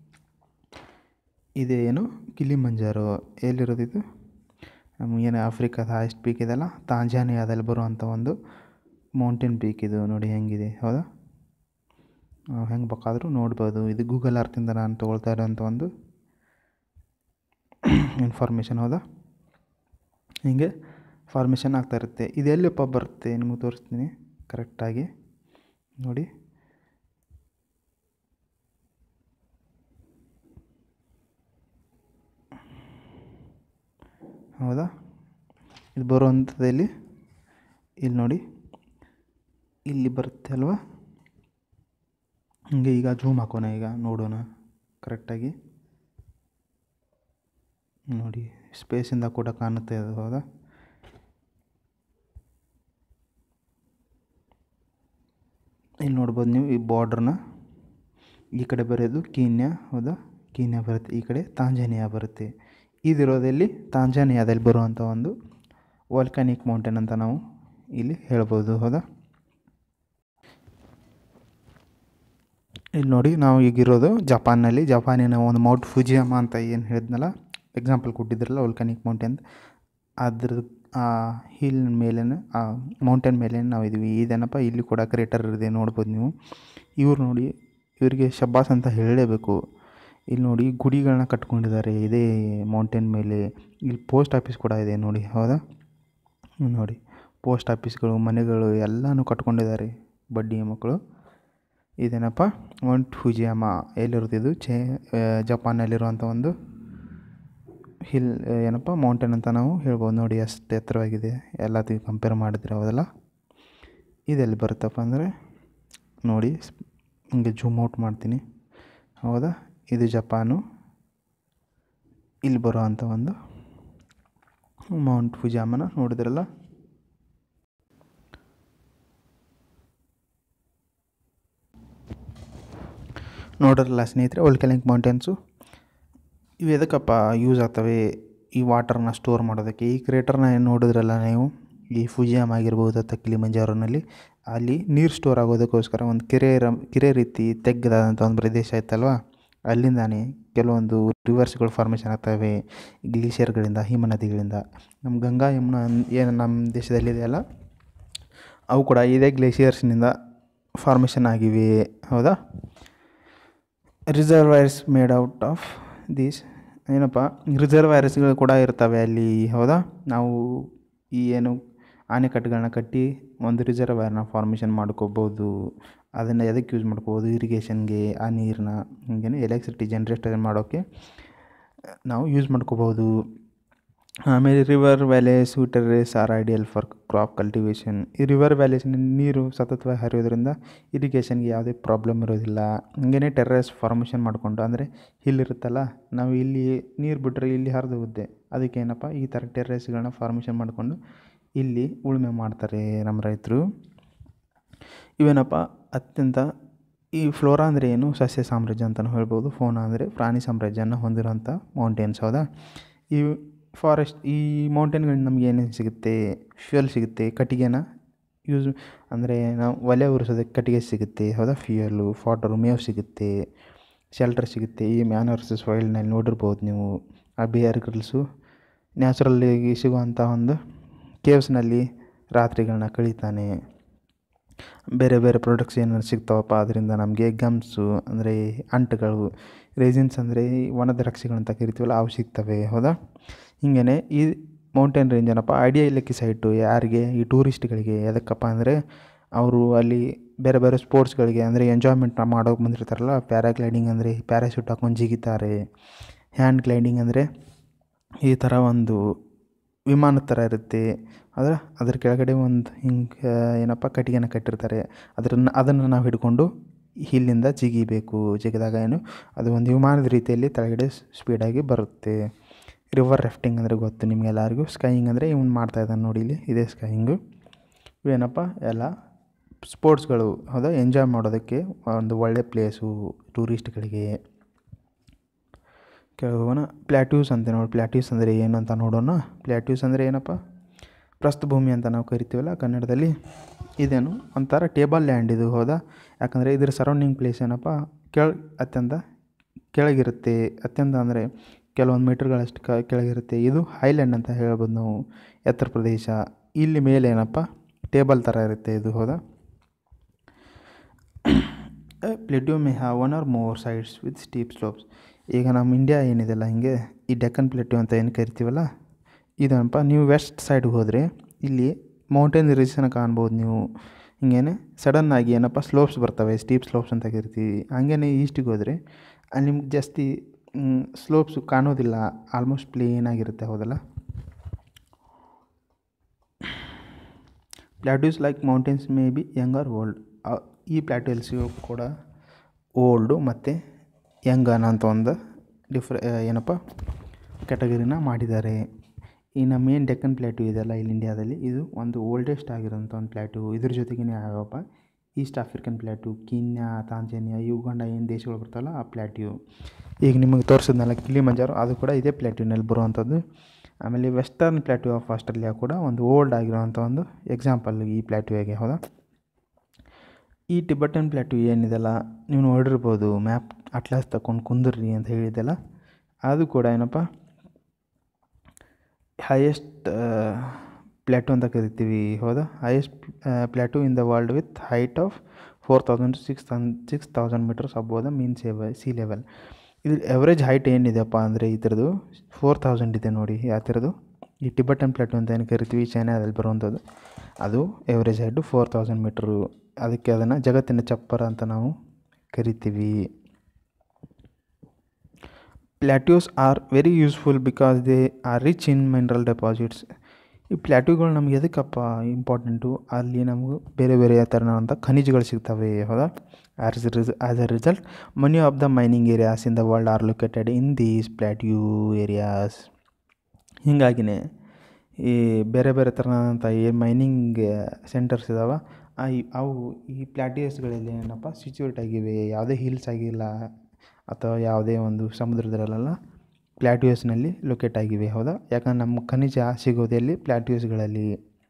ಇದೇನು ಕಿಲಿಮಂಜಾರೋ ಎಲ್ಲಿರೋದಿದು? ನಮಗೇನು ಆಫ್ರಿಕಾದ ಹೈಯೆಸ್ಟ್ ಪೀಕ್ ಇದೆಯಲ್ಲ, ತಾಂಜಾನಿಯಾದಲ್ಲಿ ಬರುವಂಥ ಒಂದು ಮೌಂಟೇನ್ ಪೀಕ್ ಇದು. ನೋಡಿ ಹೆಂಗಿದೆ. ಹೌದಾ? ಹೆಂಗೆ ಬೇಕಾದರೂ ನೋಡ್ಬೋದು. ಇದು ಗೂಗಲ್ ಅರ್ತಿಂದ ನಾನು ತೊಗೊಳ್ತಾ ಇರೋಂಥ ಒಂದು ಇನ್ಫಾರ್ಮೇಷನ್. ಹೌದಾ? ಹೀಗೆ ಫಾರ್ಮೇಷನ್ ಆಗ್ತಾ ಇರುತ್ತೆ. ಇದೆಲ್ಲಪ್ಪ ಬರುತ್ತೆ ನಿಮಗೆ ತೋರಿಸ್ತೀನಿ ಕರೆಕ್ಟಾಗಿ ನೋಡಿ. ಹೌದಾ? ಇದು ಬರುವಂಥದ್ದಲ್ಲಿ ಇಲ್ಲಿ ನೋಡಿ, ಇಲ್ಲಿ ಬರುತ್ತೆ ಅಲ್ವಾ? ಹೀಗೆ ಈಗ ಜೂಮ್ ಹಾಕೋಣ, ಈಗ ನೋಡೋಣ ಕರೆಕ್ಟಾಗಿ. ನೋಡಿ, ಸ್ಪೇಸಿಂದ ಕೂಡ ಕಾಣುತ್ತೆ ಅದು. ಹೌದಾ? ಇಲ್ಲಿ ನೋಡ್ಬೋದು ನೀವು ಈ ಬಾರ್ಡ್ರನ್ನ. ಈ ಕಡೆ ಬರೋದು ಕೀನ್ಯಾ. ಹೌದಾ? ಕೀನ್ಯಾ ಬರುತ್ತೆ, ಈ ಕಡೆ ತಾಂಜಾನಿಯಾ ಬರುತ್ತೆ. ಇದಿರೋದಲ್ಲಿ ತಾಂಜಾನಿಯಾದಲ್ಲಿ ಬರುವಂಥ ಒಂದು ವೋಲ್ಕ್ಯಾನಿಕ್ ಮೌಂಟೇನ್ ಅಂತ ನಾವು ಇಲ್ಲಿ ಹೇಳ್ಬೋದು. ಹೌದಾ? ಇಲ್ಲಿ ನೋಡಿ, ನಾವು ಈಗಿರೋದು ಜಪಾನ್ನಲ್ಲಿ. ಜಪಾನಿನ ಒಂದು ಮೌಂಟ್ ಫುಜಿಯಾಮ ಅಂತ ಏನು ಹೇಳಿದ್ನಲ್ಲ, ಎಕ್ಸಾಂಪಲ್ ಕೊಟ್ಟಿದ್ರಲ್ಲ ವೋಲ್ಕ್ಯಾನಿಕ್ ಮೌಂಟೇನ್, ಅದ್ರ ಆ ಹಿಲ್ ಮೇಲೆ, ಆ ಮೌಂಟೇನ್ ಮೇಲೆ ನಾವು ಇದ್ದೀವಿ. ಇದೇನಪ್ಪ, ಇಲ್ಲಿ ಕೂಡ ಕ್ರೇಟರ್ ಇದೆ ನೋಡ್ಬೋದು ನೀವು. ಇವ್ರು ನೋಡಿ, ಇವರಿಗೆ ಶಬ್ಬಾಸ್ ಅಂತ ಹೇಳಲೇಬೇಕು. ಇಲ್ಲಿ ನೋಡಿ ಗುಡಿಗಳನ್ನ ಕಟ್ಕೊಂಡಿದ್ದಾರೆ ಇದೇ ಮೌಂಟೇನ್ ಮೇಲೆ. ಇಲ್ಲಿ ಪೋಸ್ಟ್ ಆಫೀಸ್ ಕೂಡ ಇದೆ ನೋಡಿ. ಹೌದಾ? ನೋಡಿ, ಪೋಸ್ಟ್ ಆಫೀಸ್ಗಳು, ಮನೆಗಳು ಎಲ್ಲನೂ ಕಟ್ಕೊಂಡಿದ್ದಾರೆ ಬಡ್ಡಿ ಮಕ್ಕಳು. ಇದೇನಪ್ಪ ಮೌಂಟ್ ಫುಜಿಯಾಮ ಎಲ್ಲಿರುತ್ತಿದ್ದು ಜಪಾನಲ್ಲಿರುವಂಥ ಒಂದು ಹಿಲ್ ಏನಪ್ಪ ಮೌಂಟೇನ್ ಅಂತ ನಾವು ಹೇಳ್ಬೋದು. ನೋಡಿ ಎಷ್ಟು ಎತ್ತರವಾಗಿದೆ ಎಲ್ಲದಕ್ಕೆ ಕಂಪೇರ್ ಮಾಡಿದ್ರೆ. ಹೌದಲ್ಲ? ಇದೆಲ್ಲಿ ಬರುತ್ತಪ್ಪ ಅಂದರೆ ನೋಡಿ, ಹಿಂಗೆ ಜೂಮ್ ಔಟ್ ಮಾಡ್ತೀನಿ. ಹೌದಾ? ಇದು ಜಪಾನು. ಇಲ್ಲಿ ಬರುವಂಥ ಒಂದು ಮೌಂಟ್ ಫುಜಿಯಾಮನ ನೋಡಿದ್ರಲ್ಲ. ನೋಡಿರಲ್ಲ ಸ್ನೇಹಿತರೆ, ವೋಲ್ಕ್ಯಾನಿಕ್ ಮೌಂಟೇನ್ಸು ಇವು ಎದಕ್ಕಪ್ಪ ಯೂಸ್ ಆಗ್ತವೆ? ಈ ವಾಟರ್ನ ಸ್ಟೋರ್ ಮಾಡೋದಕ್ಕೆ. ಈ ಕ್ರೇಟರ್ನ ಏನು ನೋಡಿದ್ರಲ್ಲ ನೀವು, ಈ ಫುಜಿಯಾಮ ಆಗಿರ್ಬೋದು ಅಥವಾ ಕಿಲಿಮಂಜಾರೋನಲ್ಲಿ, ಅಲ್ಲಿ ನೀರು ಸ್ಟೋರ್ ಆಗೋದಕ್ಕೋಸ್ಕರ ಒಂದು ಕೆರೆ ರೀತಿ ತೆಗ್ಗದಾದಂಥ ಒಂದು ಪ್ರದೇಶ ಇತ್ತಲ್ವ, ಅಲ್ಲಿಂದಾನೇ ಕೆಲವೊಂದು ರಿವರ್ಸ್ಗಳು ಫಾರ್ಮೇಷನ್ ಆಗ್ತವೆ ಗ್ಲೇಷಿಯರ್ಗಳಿಂದ, ಹಿಮನದಿಗಳಿಂದ. ನಮ್ಮ ಗಂಗಾ ಯಮುನಾ ಏನು ನಮ್ಮ ದೇಶದಲ್ಲಿದೆಯಲ್ಲ, ಅವು ಕೂಡ ಇದೇ ಗ್ಲೇಷಿಯರ್ಸ್ನಿಂದ ಫಾರ್ಮೇಷನ್ ಆಗಿವೆ. ಹೌದಾ? Reservoirs made out of these ಏನಪ್ಪ, ರಿಸರ್ವೈರ್ಸ್ಗಳು ಕೂಡ ಇರ್ತವೆ ಅಲ್ಲಿ. ಹೌದಾ? ನಾವು ಈ ಏನು ಆಣೆಕಟ್ಟುಗಳನ್ನ ಕಟ್ಟಿ ಒಂದು ರಿಸರ್ವೈರ್ನ ಫಾರ್ಮೇಷನ್ ಮಾಡ್ಕೋಬೋದು. ಅದನ್ನು ಎದಕ್ಕೆ ಯೂಸ್ ಮಾಡ್ಕೋಬೋದು? ಇರಿಗೇಷನ್ಗೆ ಆ ನೀರನ್ನ ಹಿಂಗೇನೆ ಎಲೆಕ್ಟ್ರಿಸಿಟಿ ಜನ್ರೇಟ್ ಮಾಡೋಕ್ಕೆ ನಾವು ಯೂಸ್ ಮಾಡ್ಕೋಬೋದು. ಆಮೇಲೆ river valleys terraces are ideal for crop cultivation. ಈ ರಿವರ್ ವ್ಯಾಲೇಸ್ನ ನೀರು ಸತತವಾಗಿ ಹರಿಯೋದ್ರಿಂದ ಇರಿಗೇಷನ್ಗೆ ಯಾವುದೇ ಪ್ರಾಬ್ಲಮ್ ಇರೋದಿಲ್ಲ. ಹಾಗೇ ಟೆರ್ರೇಸ್ ಫಾರ್ಮೇಷನ್ ಮಾಡಿಕೊಂಡು, ಅಂದರೆ ಹಿಲ್ ಇರುತ್ತಲ್ಲ, ನಾವು ಇಲ್ಲಿ ನೀರು ಬಿಟ್ಟರೆ ಇಲ್ಲಿ ಹರಿದು ಹೋಗುತ್ತೆ. ಅದಕ್ಕೆ ಏನಪ್ಪ, ಈ ಥರ ಟೆರ್ರೇಸ್ಗಳನ್ನ ಫಾರ್ಮೇಷನ್ ಮಾಡಿಕೊಂಡು ಇಲ್ಲಿ ಉಳುಮೆ ಮಾಡ್ತಾರೆ ನಮ್ಮ ರೈತರು. ಇವೇನಪ್ಪ ಅತ್ಯಂತ ಈ ಫ್ಲೋರಾ ಅಂದರೆ ಏನು, ಸಸ್ಯ ಸಾಮ್ರಾಜ್ಯ ಅಂತಲೂ ಹೇಳ್ಬೋದು. ಫೋನಾ ಅಂದರೆ ಪ್ರಾಣಿ ಸಾಮ್ರಾಜ್ಯನ ಹೊಂದಿರೋಂಥ ಮೌಂಟೇನ್ಸ್. ಹೌದಾ? ಈ ಫಾರೆಸ್ಟ್, ಈ ಮೌಂಟೇನ್ಗಳಿಂದ ನಮ್ಗೆ ಏನೇನು ಸಿಗುತ್ತೆ? ಫ್ಯೂಯಲ್ ಸಿಗುತ್ತೆ, ಕಟ್ಟಿಗೆನ ಯೂಸ್ ಅಂದರೆ ನಾವು ಒಲೆ ಉರಿಸೋದಕ್ಕೆ ಕಟ್ಟಿಗೆ ಸಿಗುತ್ತೆ. ಹೌದಾ? ಫ್ಯೂಯಲ್ಲು, ಫಾಡರು, ಮೇವು ಸಿಗುತ್ತೆ, ಶೆಲ್ಟರ್ ಸಿಗುತ್ತೆ. ಈ ಮ್ಯಾನ್ ವರ್ಸಸ್ ವೈಲ್ಡ್ನಲ್ಲಿ ನೋಡಿರ್ಬೋದು ನೀವು. ಆ ಬೇರ್ ಗ್ರಿಲ್ಸು ನ್ಯಾಚುರಲ್ಲಿಗೆ ಸಿಗುವಂಥ ಒಂದು ಕೇವ್ಸ್ನಲ್ಲಿ ರಾತ್ರಿಗಳನ್ನ ಕಳೀತಾನೆ. ಬೇರೆ ಬೇರೆ ಪ್ರಾಡಕ್ಟ್ಸ್ ಏನಾರು ಸಿಗ್ತಾವಪ್ಪ ಅದರಿಂದ ನಮಗೆ ಗಮ್ಸು ಅಂದರೆ ಅಂಟುಗಳು, ರೇಸಿನ್ಸ್ ಅಂದರೆ ವನ ದ್ರಾಕ್ಷಿಗಳಂತ ಕರಿತೀವಲ್ಲ ಅವು ಸಿಗ್ತವೆ. ಹೌದಾ? ಹಿಂಗೇ ಈ ಮೌಂಟೇನ್ ರೇಂಜ್ ಏನಪ್ಪ ಐಡಿಯಲಿಕ್ಕೆ ಸೈಟು ಯಾರಿಗೆ, ಈ ಟೂರಿಸ್ಟ್ಗಳಿಗೆ. ಎದಕ್ಕಪ್ಪ ಅಂದರೆ ಅವರು ಅಲ್ಲಿ ಬೇರೆ ಬೇರೆ ಸ್ಪೋರ್ಟ್ಸ್ಗಳಿಗೆ ಅಂದರೆ ಎಂಜಾಯ್ಮೆಂಟ್ ಮಾಡೋಕೆ ಬಂದಿರ್ತಾರಲ್ಲ. ಪ್ಯಾರಾಗ್ಲೈಡಿಂಗ್ ಅಂದರೆ ಪ್ಯಾರಾಶೂಟ್ ಹಾಕೊಂಡು ಜಿಗಿತಾರೆ. ಹ್ಯಾಂಡ್ ಗ್ಲೈಡಿಂಗ್ ಅಂದರೆ ಈ ಥರ ಒಂದು ವಿಮಾನದ ಥರ ಇರುತ್ತೆ. ಅದ್ರ ಕೆಳಗಡೆ ಒಂದು ಹಿಂಗೆ ಏನಪ್ಪ ಕಟ್ಟಿಗೆನ ಕಟ್ಟಿರ್ತಾರೆ. ಅದನ್ನು ನಾವು ಹಿಡ್ಕೊಂಡು ಇಲ್ಲಿಂದ ಜಿಗಿಬೇಕು. ಜಿಗಿದಾಗ ಅದು ಒಂದು ವಿಮಾನದ ರೀತಿಯಲ್ಲಿ ಕೆಳಗಡೆ ಸ್ಪೀಡಾಗಿ ಬರುತ್ತೆ. ರಿವರ್ ರಾಫ್ಟಿಂಗ್ ಅಂದರೆ ಗೊತ್ತು ನಿಮಗೆಲ್ಲರಿಗೂ. ಸ್ಕೈಯಿಂಗ್ ಅಂದರೆ ಇವನು ಮಾಡ್ತಾಯಿದ್ದಾನೆ ನೋಡಿ ಇಲ್ಲಿ, ಇದೇ ಸ್ಕೈಯಿಂಗು. ಇವೇನಪ್ಪ ಎಲ್ಲ ಸ್ಪೋರ್ಟ್ಸ್ಗಳು. ಹೌದಾ? ಎಂಜಾಯ್ ಮಾಡೋದಕ್ಕೆ ಒಂದು ಒಳ್ಳೆ ಪ್ಲೇಸು ಟೂರಿಸ್ಟ್ಗಳಿಗೆ. ಕೆಳಗೋಗೋಣ. ಪ್ಲ್ಯಾಟ್ಯೂಸ್ ಅಂತ ನೋಡಿ. ಪ್ಲ್ಯಾಟ್ಯೂಸ್ ಅಂದರೆ ಏನು ಅಂತ ನೋಡೋಣ. ಪ್ಲ್ಯಾಟ್ಯೂಸ್ ಅಂದರೆ ಏನಪ್ಪ, ಪ್ರಸ್ಥಭೂಮಿ ಅಂತ ನಾವು ಕರಿತೀವಲ್ಲ ಕನ್ನಡದಲ್ಲಿ. ಇದೇನು ಒಂಥರ ಟೇಬಲ್ ಲ್ಯಾಂಡ್ ಇದು. ಹೌದಾ? ಯಾಕಂದರೆ ಇದ್ರ ಸರೌಂಡಿಂಗ್ ಪ್ಲೇಸ್ ಏನಪ್ಪ ಅತ್ಯಂತ ಕೆಳಗಿರುತ್ತೆ. ಅತ್ಯಂತ ಅಂದರೆ ಕೆಲವೊಂದು ಮೀಟರ್ಗಳಷ್ಟು ಕೆಳಗಿರುತ್ತೆ. ಇದು ಹೈಲ್ಯಾಂಡ್ ಅಂತ ಹೇಳ್ಬೋದು ನಾವು, ಎತ್ತರ ಪ್ರದೇಶ. ಇಲ್ಲಿ ಮೇಲೆ ಏನಪ್ಪ ಟೇಬಲ್ ಥರ ಇರುತ್ತೆ ಇದು. ಹೌದಾ? Plateau may have one or more sides with steep slopes. ಈಗ ನಮ್ಮ ಇಂಡಿಯಾ ಏನಿದೆಲ್ಲ ಹಿಂಗೆ ಈ ಡೆಕ್ಕನ್ ಪ್ಲೇಟ್ಯೂ ಅಂತ ಏನು ಕರಿತೀವಲ್ಲ ಇದೇನಪ್ಪ. ನೀವು ವೆಸ್ಟ್ ಸೈಡ್ಗೆ ಹೋದರೆ ಇಲ್ಲಿ ಮೌಂಟೇನ್ ರೇಂಜನ್ನು ಕಾಣ್ಬೋದು ನೀವು. ಹಿಂಗೇ ಸಡನ್ನಾಗಿ ಏನಪ್ಪ ಸ್ಲೋಪ್ಸ್ ಬರ್ತವೆ, ಸ್ಟೀಪ್ ಸ್ಲೋಪ್ಸ್ ಅಂತ ಕರಿತೀವಿ. ಹಾಗೇ ಈಸ್ಟಿಗೆ ಹೋದರೆ ಅಲ್ಲಿ ನಿಮ್ಗೆ ಜಾಸ್ತಿ ಸ್ಲೋಪ್ಸು ಕಾಣೋದಿಲ್ಲ, ಆಲ್ಮೋಸ್ಟ್ ಪ್ಲೇನ್ ಆಗಿರುತ್ತೆ. ಹೌದಲ್ಲ? Plateaus like mountains may be young or old. ಈ ಪ್ಲ್ಯಾಟ್ಯೂಲ್ಸಿಗೂ ಕೂಡ ಓಲ್ಡು ಮತ್ತು ಯಂಗ್ ಅನ್ನೋಂಥ ಒಂದು ಏನಪ್ಪ ಕ್ಯಾಟಗರಿನ ಮಾಡಿದ್ದಾರೆ. ಇನ್ನು ಮೇನ್ ಡೆಕ್ಕನ್ ಪ್ಲ್ಯಾಟ್ಯೂ ಇದೆಲ್ಲ ಇಲ್ಲಿ ಇಂಡಿಯಾದಲ್ಲಿ, ಇದು ಒಂದು ಓಲ್ಡೆಸ್ಟ್ ಆಗಿರೋಂಥ ಒಂದು ಪ್ಲ್ಯಾಟ್ಯೂ. ಇದ್ರ ಜೊತೆಗೇ ಯಾವಪ್ಪ East African plateau, Kenya, Tanzania, Uganda ಏನು ದೇಶಗಳು ಬರ್ತಾವಲ್ಲ ಆ ಪ್ಲ್ಯಾಟ್ಯೂ. ಈಗ ನಿಮಗೆ ತೋರಿಸಿದ್ನಲ್ಲ ಕಿಲಿಮಂಜಾರೋ, ಅದು ಕೂಡ ಇದೇ ಪ್ಲ್ಯಾಟ್ಯೂನಲ್ಲಿ ಬರುವಂಥದ್ದು. ಆಮೇಲೆ ವೆಸ್ಟರ್ನ್ ಪ್ಲ್ಯಾಟ್ಯೂ ಆಫ್ ಆಸ್ಟ್ರೇಲಿಯಾ ಕೂಡ ಒಂದು ಓಲ್ಡ್ ಆಗಿರೋವಂಥ ಒಂದು ಎಕ್ಸಾಂಪಲ್ ಈ ಪ್ಲ್ಯಾಟ್ಯೂಗೆ. ಹೌದಾ? ಈ ಟಿಬೆಟನ್ ಪ್ಲ್ಯಾಟ್ಯೂ ಏನಿದೆಲ್ಲ ನೀವು ನೋಡಿರ್ಬೋದು, ಮ್ಯಾಪ್ ಅಟ್ಲಾಸ್ ತಗೊಂಡು ಕುಂದಿರ್ರಿ ಅಂತ ಹೇಳಿದ್ದೆಲ್ಲ, ಅದು ಕೂಡ ಏನಪ್ಪ ಹೈಯೆಸ್ಟ್ ಪ್ಲ್ಯಾಟ್ಯೂ ಅಂತ ಕರಿತೀವಿ. ಹೌದಾ? Highest plateau in the world with height of 4000 to 6000 metres above the mean sea level. ಇದು ಎವರೇಜ್ ಹೈಟ್ ಏನಿದೆಯಪ್ಪ ಅಂದರೆ ಈ ಥರದ್ದು 4000 ಇದೆ ನೋಡಿ. ಯಾವ ಥರದ್ದು ಈ ಟಿಬೆಟನ್ ಪ್ಲ್ಯಾಟ್ಯೂ ಅಂತ ಏನು ಕರಿತೀವಿ ಚೈನಾದಲ್ಲಿ ಬರುವಂಥದ್ದು, ಅದು ಎವರೇಜ್ ಹೈಟು 4000 ಮೀಟ್ರು. ಅದಕ್ಕೆ ಅದನ್ನು ಜಗತ್ತಿನ ಚಪ್ಪರ ಅಂತ ನಾವು ಕರಿತೀವಿ. Plateaus are very useful because they are rich in mineral deposits. ಈ ಪ್ಲ್ಯಾಟ್ಯೂಗಳು ನಮ್ಗೆ ಎದಕ್ಕಪ್ಪ ಇಂಪಾರ್ಟೆಂಟು, ಅಲ್ಲಿ ನಮಗೂ ಬೇರೆ ಬೇರೆ ಥರನಂಥ ಖನಿಜಗಳು ಸಿಗ್ತವೆ. ಹೌದಾ? As a result many of the mining areas in the world are located in these plateau areas. ಹೀಗಾಗಿನೇ ಈ ಬೇರೆ ಬೇರೆ ಥರನಾದಂಥ ಏನು ಮೈನಿಂಗ್ ಸೆಂಟರ್ಸ್ ಇದ್ದಾವೆ ಅವು ಈ ಪ್ಲ್ಯಾಟ್ಯೂಸ್ಗಳಲ್ಲಿ ಏನಪ್ಪ ಸಿಚುವೇಟ್ ಆಗಿವೆ. ಯಾವುದೇ ಹಿಲ್ಸ್ ಆಗಿಲ್ಲ ಅಥವಾ ಯಾವುದೇ ಒಂದು ಸಮುದ್ರದಲ್ಲೆಲ್ಲ ಪ್ಲ್ಯಾಟ್ಯೂಸ್ನಲ್ಲಿ ಲೊಕೇಟ್ ಆಗಿವೆ. ಹೌದಾ? ಯಾಕಂದ್ರೆ ನಮ್ಮ ಖನಿಜ ಸಿಗೋದೆಲ್ಲಿ ಪ್ಲ್ಯಾಟ್ಯೂಸ್ಗಳಲ್ಲಿ.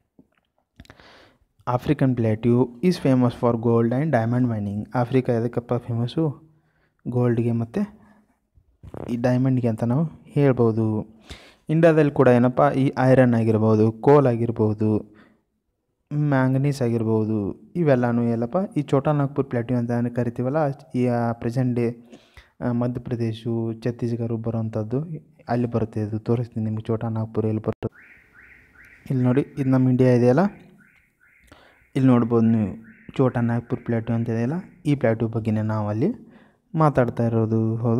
African plateau is famous for gold and diamond mining. Africa ಎದಕ್ಕಪ್ಪ ಫೇಮಸ್ಸು? ಗೋಲ್ಡ್ಗೆ ಮತ್ತು ಈ ಡೈಮಂಡ್ಗೆ ಅಂತ ನಾವು ಹೇಳ್ಬೋದು. ಇಂಡಿಯಾದಲ್ಲಿ ಕೂಡ ಏನಪ್ಪ ಈ ಐರನ್ ಆಗಿರ್ಬೋದು, ಕೋಲ್ ಆಗಿರ್ಬೋದು, ಮ್ಯಾಂಗನೀಸ್ ಆಗಿರ್ಬೋದು, ಇವೆಲ್ಲನೂ ಎಲ್ಲಪ್ಪ ಈ ಛೋಟಾ ನಾಗ್ಪುರ್ ಪ್ಲ್ಯಾಟ್ಯೂ ಅಂತ ಏನು ಕರಿತೀವಲ್ಲ, ಈ ಪ್ರೆಸೆಂಟ್ ಡೇ ಮಧ್ಯಪ್ರದೇಶ, ಛತ್ತೀಸ್ಗಢ ಬರೋವಂಥದ್ದು ಅಲ್ಲಿ ಬರುತ್ತೆ. ಇದು ತೋರಿಸ್ತೀನಿ ನಿಮ್ಗೆ ಛೋಟಾ ನಾಗ್ಪುರ ಎಲ್ಲಿ ಬರುತ್ತೆ. ಇಲ್ಲಿ ನೋಡಿ, ಇದು ನಮ್ಮ ಇಂಡಿಯಾ ಇದೆಯಲ್ಲ, ಇಲ್ಲಿ ನೋಡ್ಬೋದು ನೀವು ಛೋಟಾ ನಾಗ್ಪುರ್ ಪ್ಲ್ಯಾಟ್ಯೂ ಅಂತ ಇದೆಯಲ್ಲ, ಈ ಪ್ಲ್ಯಾಟ್ಯೂ ಬಗ್ಗೆನೇ ನಾವು ಅಲ್ಲಿ ಮಾತಾಡ್ತಾ ಇರೋದು. ಹೌದು?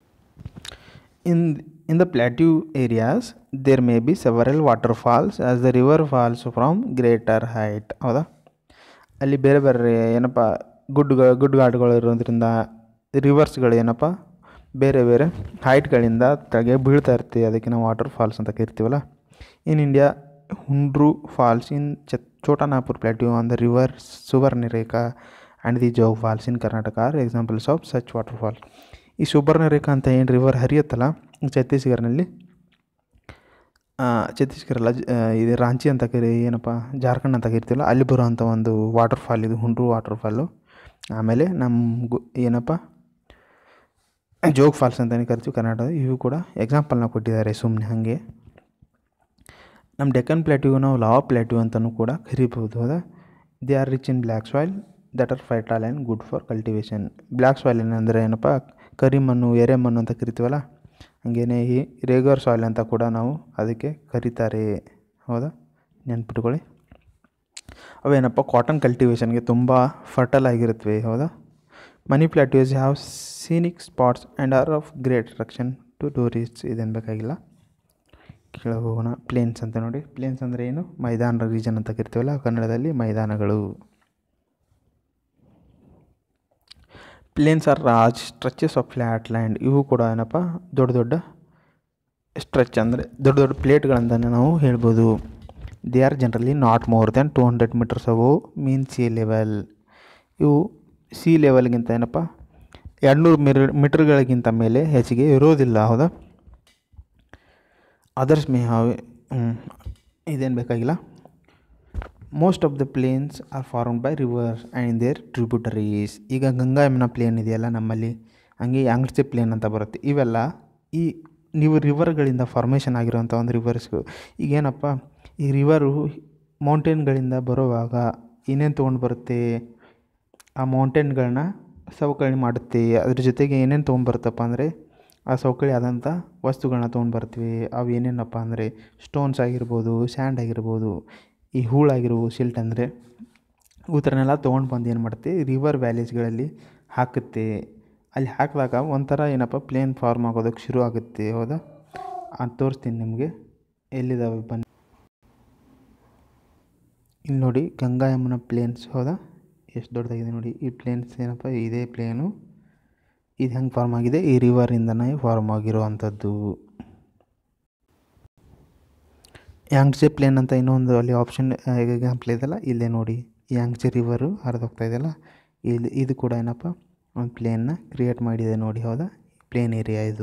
In the plateau areas there may be several water falls as the river falls from greater height. ಹೌದಾ? ಅಲ್ಲಿ ಬೇರೆ ಬೇರೆ ಏನಪ್ಪ ಗುಡ್ಡಗಾಡುಗಳು ಇರೋದ್ರಿಂದ ರಿವರ್ಸ್ಗಳು ಏನಪ್ಪ ಬೇರೆ ಬೇರೆ ಹೈಟ್ಗಳಿಂದ ತೆಗೆ ಬೀಳ್ತಾ ಇರ್ತೀವಿ. ಅದಕ್ಕೆ ನಾವು ವಾಟರ್ ಫಾಲ್ಸ್ ಅಂತ ಕರಿತೀವಲ್ಲ. In India Hundru falls in Chota Nagpur plateau on the river Suvarnarekha and the Jog falls in Karnataka are examples of such water fall. ಈ ಸುವರ್ಣರೇಖಾ ಅಂತ ಏನು ರಿವರ್ ಹರಿಯುತ್ತಲ್ಲ ಛತ್ತೀಸ್ಗಢನಲ್ಲಿ, ಛತ್ತೀಸ್ಗಢಲ್ಲ, ಇದು ರಾಂಚಿ ಅಂತ ಏನಪ್ಪ ಜಾರ್ಖಂಡ್ ಅಂತ ಕರಿತೀವಲ್ಲ, ಅಲ್ಲಿ ಬರುವಂಥ ಒಂದು ವಾಟರ್ ಫಾಲ್ ಇದು ಹುಂಡ್ರು ವಾಟರ್ ಫಾಲು. ಆಮೇಲೆ ನಮ್ಮ ಏನಪ್ಪ ಜೋಗ್ ಫಾಲ್ಸ್ ಅಂತಲೇ ಕರಿತೀವಿ ಕರ್ನಾಟಕ. ಇವು ಕೂಡ ಎಕ್ಸಾಂಪಲ್ನ ಕೊಟ್ಟಿದ್ದಾರೆ ಸುಮ್ಮನೆ ಹಾಗೆ. ನಮ್ಮ ಡೆಕ್ಕನ್ ಪ್ಲ್ಯಾಟ್ಯೂ ನಾವು ಲಾವಾ ಪ್ಲ್ಯಾಟ್ಯೂ ಅಂತಲೂ ಕೂಡ ಕರಿಬೋದು. ಹೌದಾ? They are rich in black soil that are fertile and good for cultivation. Black soil ಏನಂದರೆ ಏನಪ್ಪ, ಕರಿಮಣ್ಣು, ಎರೆಮಣ್ಣು ಅಂತ ಕರಿತೀವಲ್ಲ, ಹಾಗೇನೆ ಈ ರೇಗರ್ ಸಾಯಿಲ್ ಅಂತ ಕೂಡ ನಾವು ಅದಕ್ಕೆ ಕರೀತಾರೆ. ಹೌದಾ, ನೆನ್ಪಿಟ್ಕೊಳ್ಳಿ. ಅವೇನಪ್ಪ ಕಾಟನ್ ಕಲ್ಟಿವೇಷನ್ಗೆ ತುಂಬ ಫರ್ಟೈಲ್ ಆಗಿರುತ್ತವೆ. ಹೌದಾ. Many plateaus have scenic spots and are of great attraction to tourists. ಇದೇನು ಬೇಕಾಗಿಲ್ಲ. ಕೆಳಗೆ ಹೋಗೋಣ. ಪ್ಲೇನ್ಸ್ ಅಂತ ನೋಡಿ. ಪ್ಲೇನ್ಸ್ ಅಂದರೆ ಏನು? ಮೈದಾನ ರೀಜನ್ ಅಂತ ಕರಿತೀವಲ್ಲ ಕನ್ನಡದಲ್ಲಿ, ಮೈದಾನಗಳು. Plains are large stretches of flat land. ಇವು ಕೂಡ ಏನಪ್ಪ, ದೊಡ್ಡ ದೊಡ್ಡ ಸ್ಟ್ರೆಚ್ ಅಂದರೆ ದೊಡ್ಡ ದೊಡ್ಡ ಪ್ಲೇಟ್ಗಳಂತಲೇ ನಾವು ಹೇಳ್ಬೋದು. They are generally not more than 200 metres above mean sea level. ಇವು ಸಿ ಲೆವೆಲ್ಗಿಂತ ಏನಪ್ಪ 200 ಮೀಟರ್ಗಳಿಗಿಂತ ಮೇಲೆ ಹೆಚ್ಚಿಗೆ ಇರೋದಿಲ್ಲ. ಹೌದಾ. ಅದರ್ಸ್ ಮೇ ಹಾವ್, ಇದೇನು ಬೇಕಾಗಿಲ್ಲ. Most of the plains are formed by rivers and their tributaries. ಈಗ ಗಂಗಾ ಯಮುನಾ ಪ್ಲೇನ್ ಇದೆಯಲ್ಲ ನಮ್ಮಲ್ಲಿ, ಹಂಗೆ ಯಾಂಗ್ಚೆ ಪ್ಲೇನ್ ಅಂತ ಬರುತ್ತೆ. ಇವೆಲ್ಲ ಈ ನೀವು ರಿವರ್ಗಳಿಂದ ಫಾರ್ಮೇಷನ್ ಆಗಿರುವಂಥ ಒಂದು ರಿವರ್ಸ್ಗಳು. ಈಗೇನಪ್ಪ, ಈ ರಿವರು ಮೌಂಟೇನ್ಗಳಿಂದ ಬರುವಾಗ ಏನೇನು ತೊಗೊಂಡು ಬರುತ್ತೆ, ಆ ಮೌಂಟೇನ್ಗಳನ್ನ ಸವಕಳಿ ಮಾಡುತ್ತೆ. ಅದ್ರ ಜೊತೆಗೆ ಏನೇನು ತೊಗೊಂಬರುತ್ತಪ್ಪ ಅಂದರೆ, ಆ ಸವಕಳಿ ಆದಂಥ ವಸ್ತುಗಳನ್ನ ತೊಗೊಂಡು ಬರ್ತೀವಿ. ಅವು ಏನೇನಪ್ಪ ಅಂದರೆ ಸ್ಟೋನ್ಸ್ ಆಗಿರ್ಬೋದು, ಸ್ಯಾಂಡ್ ಆಗಿರ್ಬೋದು, ಈ ಹೂಳಾಗಿರ್ಬೋದು, ಸಿಲ್ಟ್ ಅಂದರೆ ಈ ಥರನೆಲ್ಲ ತೊಗೊಂಡು ಬಂದು ಏನು ಮಾಡುತ್ತೆ, ರಿವರ್ ವ್ಯಾಲೀಸ್ಗಳಲ್ಲಿ ಹಾಕುತ್ತೆ. ಅಲ್ಲಿ ಹಾಕಿದಾಗ ಒಂಥರ ಏನಪ್ಪ, ಪ್ಲೇನ್ ಫಾರ್ಮ್ ಆಗೋದಕ್ಕೆ ಶುರು ಆಗುತ್ತೆ. ಹೌದಾ. ಅದು ತೋರಿಸ್ತೀನಿ ನಿಮಗೆ, ಎಲ್ಲಿದ್ದಾವೆ ಬನ್ನಿ. ಇಲ್ಲಿ ನೋಡಿ, ಗಂಗಾ ಯಮುನಾ ಪ್ಲೇನ್ಸ್. ಹೌದಾ, ಎಷ್ಟು ದೊಡ್ಡದಾಗಿದೆ ನೋಡಿ. ಈ ಪ್ಲೇನ್ಸ್ ಏನಪ್ಪ, ಇದೇ ಪ್ಲೇನು. ಇದು ಹೆಂಗೆ ಫಾರ್ಮ್ ಆಗಿದೆ, ಈ ರಿವರಿಂದನೇ ಫಾರ್ಮ್ ಆಗಿರುವಂಥದ್ದು. ಯಾಂಗ್ಚೆ ಪ್ಲೇನ್ ಅಂತ ಇನ್ನೊಂದು ಅಲ್ಲಿ ಆಪ್ಷನ್ ಎಕ್ಸಾಂಪಲ್ ಇದೆಯಲ್ಲ, ಇಲ್ಲೇ ನೋಡಿ. ಯಾಂಗ್ಚೆ ರಿವರು ಹರಿದೋಗ್ತಾ ಇದೆಯಲ್ಲ, ಇದು ಕೂಡ ಏನಪ್ಪ, ಒಂದು ಪ್ಲೇನ್ನ ಕ್ರಿಯೇಟ್ ಮಾಡಿದೆ ನೋಡಿ. ಹೌದಾ, ಪ್ಲೇನ್ ಏರಿಯಾ ಇದು.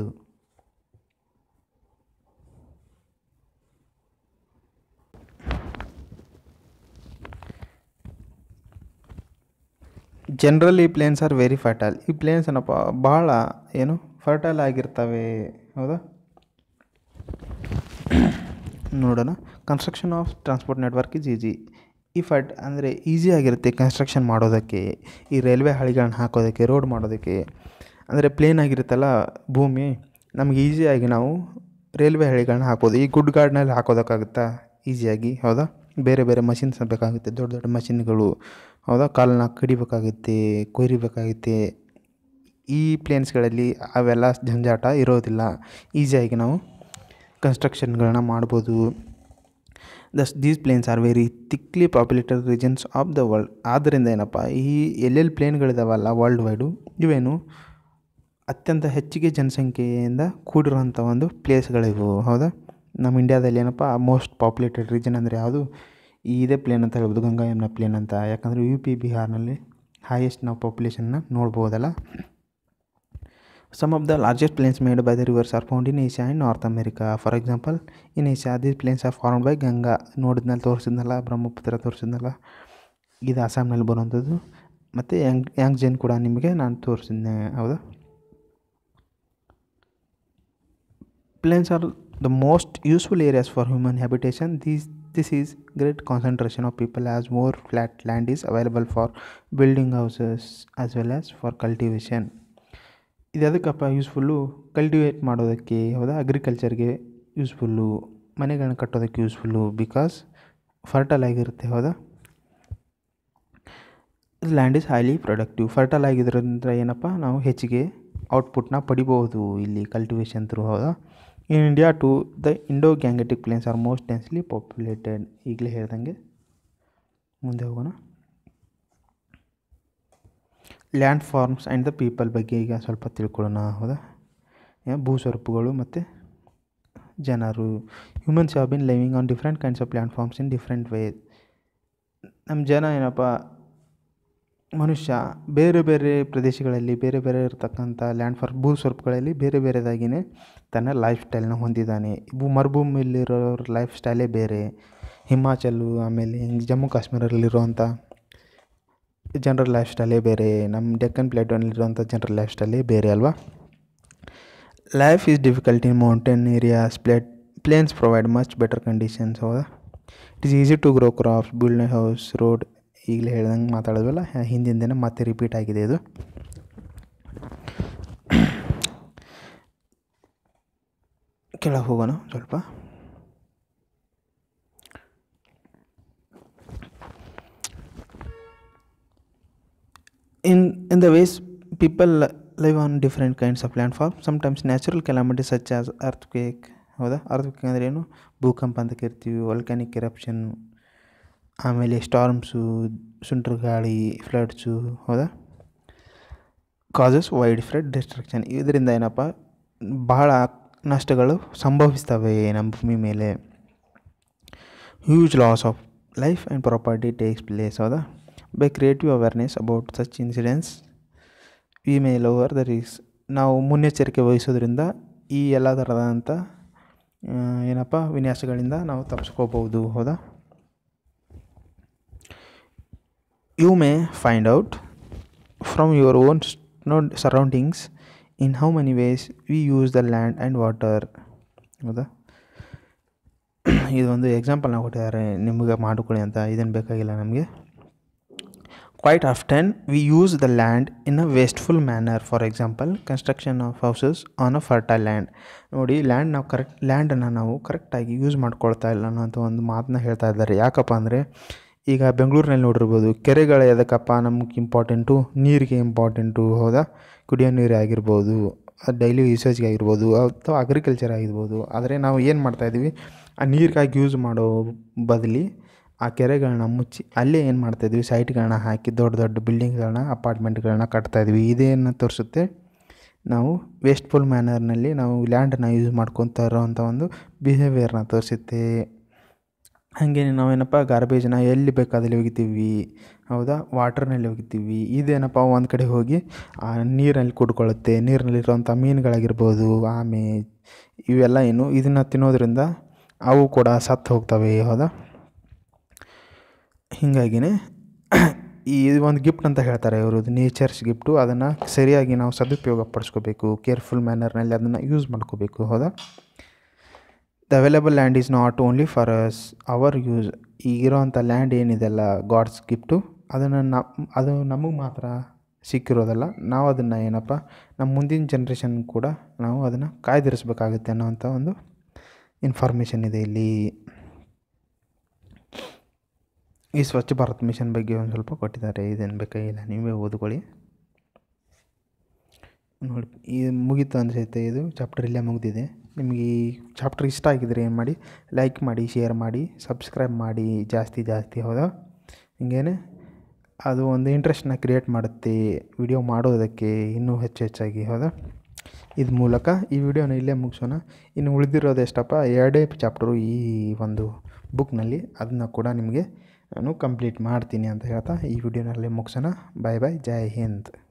Generally plains are very fertile. ಈ ಪ್ಲೇನ್ಸ್ ಏನಪ್ಪ ಭಾಳ ಏನು ಫರ್ಟೈಲ್ ಆಗಿರ್ತವೆ. ಹೌದಾ. ನೋಡೋಣ. Construction of transport network is easy. ಈ ಅಂದರೆ ಈಸಿ ಆಗಿರುತ್ತೆ ಕನ್ಸ್ಟ್ರಕ್ಷನ್ ಮಾಡೋದಕ್ಕೆ, ಈ ರೈಲ್ವೆ ಹಳಿಗಳನ್ನ ಹಾಕೋದಕ್ಕೆ, ರೋಡ್ ಮಾಡೋದಕ್ಕೆ. ಅಂದರೆ ಪ್ಲೇನ್ ಆಗಿರುತ್ತಲ್ಲ ಭೂಮಿ, ನಮ್ಗೆ ಈಸಿಯಾಗಿ ನಾವು ರೈಲ್ವೆ ಹಳಿಗಳನ್ನ ಹಾಕೋದು. ಈ ಗುಡ್ ಗಾರ್ಡ್ನಲ್ಲಿ ಹಾಕೋದಕ್ಕಾಗುತ್ತಾ ಈಸಿಯಾಗಿ? ಹೌದಾ. ಬೇರೆ ಬೇರೆ ಮಷಿನ್ಸ್ ಬೇಕಾಗುತ್ತೆ, ದೊಡ್ಡ ದೊಡ್ಡ ಮಷಿನ್ಗಳು. ಹೌದಾ. ಕಾಲನ್ನ ಕಡಿಬೇಕಾಗುತ್ತೆ, ಕೊಯ್ಯಬೇಕಾಗುತ್ತೆ. ಈ ಪ್ಲೇನ್ಸ್ಗಳಲ್ಲಿ ಅವೆಲ್ಲ ಜಂಜಾಟ ಇರೋದಿಲ್ಲ. ಈಸಿಯಾಗಿ ನಾವು ಕನ್ಸ್ಟ್ರಕ್ಷನ್ಗಳನ್ನ ಮಾಡ್ಬೋದು. These plains are very thickly populated regions of the world. ಆದ್ದರಿಂದ ಏನಪ್ಪ, ಈ ಎಲ್ಲೆಲ್ಲಿ ಪ್ಲೇನ್ಗಳಿದಾವಲ್ಲ ವರ್ಲ್ಡ್ ವೈಡು, ಇವೇನು ಅತ್ಯಂತ ಹೆಚ್ಚಿಗೆ ಜನಸಂಖ್ಯೆಯಿಂದ ಕೂಡಿರುವಂಥ ಒಂದು ಪ್ಲೇಸ್ಗಳಿವು. ಹೌದಾ. ನಮ್ಮ ಇಂಡಿಯಾದಲ್ಲಿ ಏನಪ್ಪ, ಮೋಸ್ಟ್ ಪಾಪ್ಯುಲೇಟೆಡ್ ರೀಜನ್ ಅಂದರೆ ಯಾವುದು, ಇದೇ ಪ್ಲೇನ್ ಅಂತ ಹೇಳ್ಬೋದು, ಗಂಗಾ ಯಮುನಾ ಪ್ಲೇನ್ ಅಂತ. ಯಾಕಂದರೆ UP ಬಿಹಾರ್ನಲ್ಲಿ ಹೈಯೆಸ್ಟ್ ನಾವು ಪಾಪ್ಯುಲೇಷನ್ನ ನೋಡ್ಬೋದಲ್ಲ. Some of the largest plains made by the rivers are found in Asia and North America. For example, in Asia these plains are formed by Ganga. ನೋಡಿದ್ಮೇಲೆ ತೋರಿಸಿದ್ನಲ್ಲ, ಬ್ರಹ್ಮಪುತ್ರ ತೋರಿಸಿದ್ನಲ್ಲ, ಇದು ಅಸ್ಸಾಂನಲ್ಲಿ ಬರುವಂಥದ್ದು. ಮತ್ತು ಯಾಂಗ್ಜೆನ್ ಕೂಡ ನಿಮಗೆ ನಾನು ತೋರಿಸಿದ್ದೆ. ಹೌದಾ. Plains are the most useful areas for human habitation. This is great concentration of people as more flat land is available for building houses as well as for cultivation. ಇದು ಅದಕ್ಕಪ್ಪ ಯೂಸ್ಫುಲ್ಲು, ಕಲ್ಟಿವೇಟ್ ಮಾಡೋದಕ್ಕೆ. ಹೌದಾ. ಅಗ್ರಿಕಲ್ಚರ್ಗೆ useful, ಮನೆಗಳನ್ನ ಕಟ್ಟೋದಕ್ಕೆ useful, because fertile ಆಗಿರುತ್ತೆ. ಹೌದಾ. Land is highly productive. Fertile ಆಗಿದ್ರಿಂದ ಏನಪ್ಪ, ನಾವು ಹೆಚ್ಚಿಗೆ ಔಟ್ಪುಟ್ನ ಪಡಿಬೋದು ಇಲ್ಲಿ ಕಲ್ಟಿವೇಷನ್ ಥ್ರೂ. ಹೌದಾ. In India to the Indo Gangetic plains are most densely populated. ಈಗಲೇ ಹೇಳ್ದಂಗೆ ಮುಂದೆ ಹೋಗೋಣ. Land forms and the people ಬಗ್ಗೆ ಈಗ ಸ್ವಲ್ಪ ತಿಳ್ಕೊಳ್ಳೋಣ. ಹೌದಾ. ಭೂಸ್ವರೂಪಗಳು ಮತ್ತು ಜನರು. Humans have been living on different kinds of land forms in different ways. ನಮ್ಮ ಜನ ಏನಪ್ಪ, ಮನುಷ್ಯ ಬೇರೆ ಬೇರೆ ಪ್ರದೇಶಗಳಲ್ಲಿ ಬೇರೆ ಬೇರೆ ಇರತಕ್ಕಂಥ ಲ್ಯಾಂಡ್ ಫಾರ್ಮ್ ಭೂಸ್ವರೂಪಗಳಲ್ಲಿ ಬೇರೆ ಬೇರೆದಾಗಿಯೇ ತನ್ನ ಲೈಫ್ ಸ್ಟೈಲ್ನ ಹೊಂದಿದ್ದಾನೆ. ಮರುಭೂಮಿಯಲ್ಲಿರೋರ ಲೈಫ್ ಸ್ಟೈಲೇ ಬೇರೆ. ಹಿಮಾಚಲು, ಆಮೇಲೆ ಜಮ್ಮು ಕಾಶ್ಮೀರಲ್ಲಿರುವಂಥ ಜನರಲ್ ಲೈಫ್ ಸ್ಟೈಲೇ ಬೇರೆ. ನಮ್ಮ ಡೆಕ್ಕನ್ ಪ್ಲೇಟೋನಲ್ಲಿರುವಂಥ ಜನರಲ್ ಲೈಫ್ ಸ್ಟೈಲೇ ಬೇರೆ ಅಲ್ವಾ. Life is difficult in mountain areas. Plains provide much better conditions. ಹೌದಾ. It is easy to grow crops, build a house, road ಈಗಲೇ ಹೇಳ್ದಂಗೆ ಮಾತಾಡೋದ್ವಲ್ಲ ಹಿಂದಿಂದೇನೆ ಮತ್ತೆ ರಿಪೀಟ್ ಆಗಿದೆ ಇದು. ಕೆಳಗೆ ಹೋಗೋಣ ಸ್ವಲ್ಪ. In the ways people live on different kinds of landforms. Sometimes natural calamities such as earthquake. ಹೌದಾ, ಅರ್ಥಕ್ವೇಕ್ ಅಂದರೆ ಏನು? ಭೂಕಂಪ ಅಂತ ಕರಿತೀವಿ. ವೋಲ್ಕ್ಯಾನಿಕ್ ಎರಪ್ಷನ್, ಆಮೇಲೆ ಸ್ಟಾರ್ಮ್ಸು, ಸುಂಟರ್ ಗಾಳಿ, ಫ್ಲಡ್ಸು. ಹೌದಾ, ಕಾಸಸ್ ವೈಡ್ ಸ್ಪ್ರೆಡ್ ಡಿಸ್ಟ್ರಕ್ಷನ್. ಇದರಿಂದ ಏನಪ್ಪ, ಬಹಳ ನಷ್ಟಗಳು ಸಂಭವಿಸ್ತವೆ ನಮ್ಮ ಭೂಮಿ ಮೇಲೆ. Huge loss of life and property takes place. ಹೌದಾ, by creative awareness about such incidents we may lower the risk. ನಾವು ಮುನ್ನೆಚ್ಚರಿಕೆ ವಹಿಸೋದ್ರಿಂದ ಈ ಎಲ್ಲ ಥರದಂಥ ಏನಪ್ಪ ವಿನ್ಯಾಸಗಳಿಂದ ನಾವು ತಪ್ಪಿಸ್ಕೋಬೋದು. ಹೌದಾ, you may find out from your own surroundings in how many ways we use the land and water. ಹೌದಾ, ಇದೊಂದು ಎಕ್ಸಾಂಪಲ್ ನಾವು ಕೊಟ್ಟಿದ್ದಾರೆ, ನಿಮಗೆ ಮಾಡಿಕೊಳ್ಳಿ ಅಂತ. ಇದನ್ನು ಬೇಕಾಗಿಲ್ಲ ನಮಗೆ. Quite often we use the land in a wasteful manner. For example, construction of houses on a fertile land. ನೋಡಿ, ಲ್ಯಾಂಡನ್ನು ನಾವು ಕರೆಕ್ಟಾಗಿ ಯೂಸ್ ಮಾಡ್ಕೊಳ್ತಾ ಇಲ್ಲ ಅನ್ನೋಂಥ ಒಂದು ಮಾತನ್ನ ಹೇಳ್ತಾ ಇದ್ದಾರೆ. ಯಾಕಪ್ಪ ಅಂದರೆ, ಈಗ ಬೆಂಗಳೂರಿನಲ್ಲಿ ನೋಡಿರ್ಬೋದು, ಕೆರೆಗಳು ಎದಕ್ಕಪ್ಪ ನಮಗೆ ಇಂಪಾರ್ಟೆಂಟು? ನೀರಿಗೆ ಇಂಪಾರ್ಟೆಂಟು. ಹೌದಾ, ಕುಡಿಯೋ ನೀರು ಆಗಿರ್ಬೋದು, ಡೈಲಿ ಯೂಸೇಜ್ಗೆ ಆಗಿರ್ಬೋದು, ಅಥವಾ ಅಗ್ರಿಕಲ್ಚರ್ ಆಗಿರ್ಬೋದು. ಆದರೆ ನಾವು ಏನು ಮಾಡ್ತಾಯಿದ್ದೀವಿ, ಆ ನೀರಿಗಾಗಿ ಯೂಸ್ ಮಾಡೋ ಬದಲಿ ಆ ಕೆರೆಗಳನ್ನ ಮುಚ್ಚಿ ಅಲ್ಲೇ ಏನು ಮಾಡ್ತಾಯಿದ್ವಿ, ಸೈಟ್ಗಳನ್ನ ಹಾಕಿ ದೊಡ್ಡ ದೊಡ್ಡ ಬಿಲ್ಡಿಂಗ್ಗಳನ್ನ, ಅಪಾರ್ಟ್ಮೆಂಟ್ಗಳನ್ನ ಕಟ್ತಾಯಿದ್ವಿ. ಇದೇನು ತೋರಿಸುತ್ತೆ, ನಾವು ವೇಸ್ಟ್ಫುಲ್ ಮ್ಯಾನರ್ನಲ್ಲಿ ನಾವು ಲ್ಯಾಂಡನ್ನು ಯೂಸ್ ಮಾಡ್ಕೊತಾ ಇರೋವಂಥ ಒಂದು ಬಿಹೇವಿಯರ್ನ ತೋರಿಸುತ್ತೆ. ಹಾಗೇನೆ ನಾವೇನಪ್ಪ, ಗಾರ್ಬೇಜನ್ನ ಎಲ್ಲಿ ಬೇಕಾದಲ್ಲಿ ಒಗಿತೀವಿ. ಹೌದಾ, ವಾಟರ್ನಲ್ಲಿ ಒಗಿತೀವಿ. ಇದೇನಪ್ಪ, ಒಂದು ಕಡೆ ಹೋಗಿ ಆ ನೀರಲ್ಲಿ ಕುಡ್ಕೊಳ್ಳುತ್ತೆ. ನೀರಿನಲ್ಲಿರುವಂಥ ಮೀನುಗಳಾಗಿರ್ಬೋದು, ಆಮೆ, ಇವೆಲ್ಲ ಏನು ಇದನ್ನು ತಿನ್ನೋದ್ರಿಂದ ಅವು ಕೂಡ ಸತ್ತು ಹೋಗ್ತವೆ. ಹೌದಾ, ಹೀಗಾಗಿನೇ ಈ ಒಂದು ಗಿಫ್ಟ್ ಅಂತ ಹೇಳ್ತಾರೆ ಇವರು, ನೇಚರ್ಸ್ ಗಿಫ್ಟು. ಅದನ್ನು ಸರಿಯಾಗಿ ನಾವು ಸದುಪಯೋಗ ಪಡಿಸ್ಕೋಬೇಕು, ಕೇರ್ಫುಲ್ ಮ್ಯಾನರ್ನಲ್ಲಿ ಅದನ್ನು ಯೂಸ್ ಮಾಡ್ಕೋಬೇಕು. ಹೌದಾ, the available land is not only for us our use. ಈಗಿರೋವಂಥ ಲ್ಯಾಂಡ್ ಏನಿದೆಲ್ಲ ಗಾಡ್ಸ್ ಗಿಫ್ಟು, ಅದು ನಮಗೆ ಮಾತ್ರ ಸಿಕ್ಕಿರೋದಲ್ಲ. ನಾವು ಅದನ್ನು ಏನಪ್ಪ, ನಮ್ಮ ಮುಂದಿನ ಜನ್ರೇಷನ್ ಕೂಡ ನಾವು ಅದನ್ನು ಕಾಯ್ದಿರಿಸ್ಬೇಕಾಗುತ್ತೆ ಅನ್ನೋವಂಥ ಒಂದು ಇನ್ಫಾರ್ಮೇಷನ್ ಇದೆ ಇಲ್ಲಿ. ಈ ಸ್ವಚ್ಛ ಭಾರತ್ ಮಿಷನ್ ಬಗ್ಗೆ ಒಂದು ಸ್ವಲ್ಪ ಕೊಟ್ಟಿದ್ದಾರೆ. ಇದೇನು ಬೇಕಾಗಿಲ್ಲ, ನೀವೇ ಓದ್ಕೊಳ್ಳಿ. ನೋಡಿ, ಇದು ಮುಗೀತು ಅನಿಸುತ್ತೆ. ಇದು ಚಾಪ್ಟರ್ ಇಲ್ಲೇ ಮುಗಿದಿದೆ. ನಿಮಗೆ ಈ ಚಾಪ್ಟರ್ ಇಷ್ಟ ಆಗಿದ್ರೆ ಏನು ಮಾಡಿ, ಲೈಕ್ ಮಾಡಿ, ಶೇರ್ ಮಾಡಿ, ಸಬ್ಸ್ಕ್ರೈಬ್ ಮಾಡಿ ಜಾಸ್ತಿ. ಹೌದಾ, ಹಿಂಗೇನೆ ಅದು ಒಂದು ಇಂಟ್ರೆಸ್ಟ್ನ ಕ್ರಿಯೇಟ್ ಮಾಡುತ್ತೆ ವಿಡಿಯೋ ಮಾಡೋದಕ್ಕೆ ಇನ್ನೂ ಹೆಚ್ಚಾಗಿ. ಹೌದಾ, ಇದ್ರ ಮೂಲಕ ಈ ವಿಡಿಯೋನ ಇಲ್ಲೇ ಮುಗಿಸೋಣ. ಇನ್ನು ಉಳಿದಿರೋದು ಎಷ್ಟಪ್ಪ, 2 ಚಾಪ್ಟರು ಈ ಒಂದು ಬುಕ್ನಲ್ಲಿ. ಅದನ್ನ ಕೂಡ ನಿಮಗೆ ನಾನು ಕಂಪ್ಲೀಟ್ ಮಾಡ್ತೀನಿ ಅಂತ ಹೇಳ್ತಾ ಈ ವಿಡಿಯೋನಲ್ಲಿ ಮುಗಿಸೋಣ. ಬಾಯ್ ಬಾಯ್, ಜೈ ಹಿಂದ್.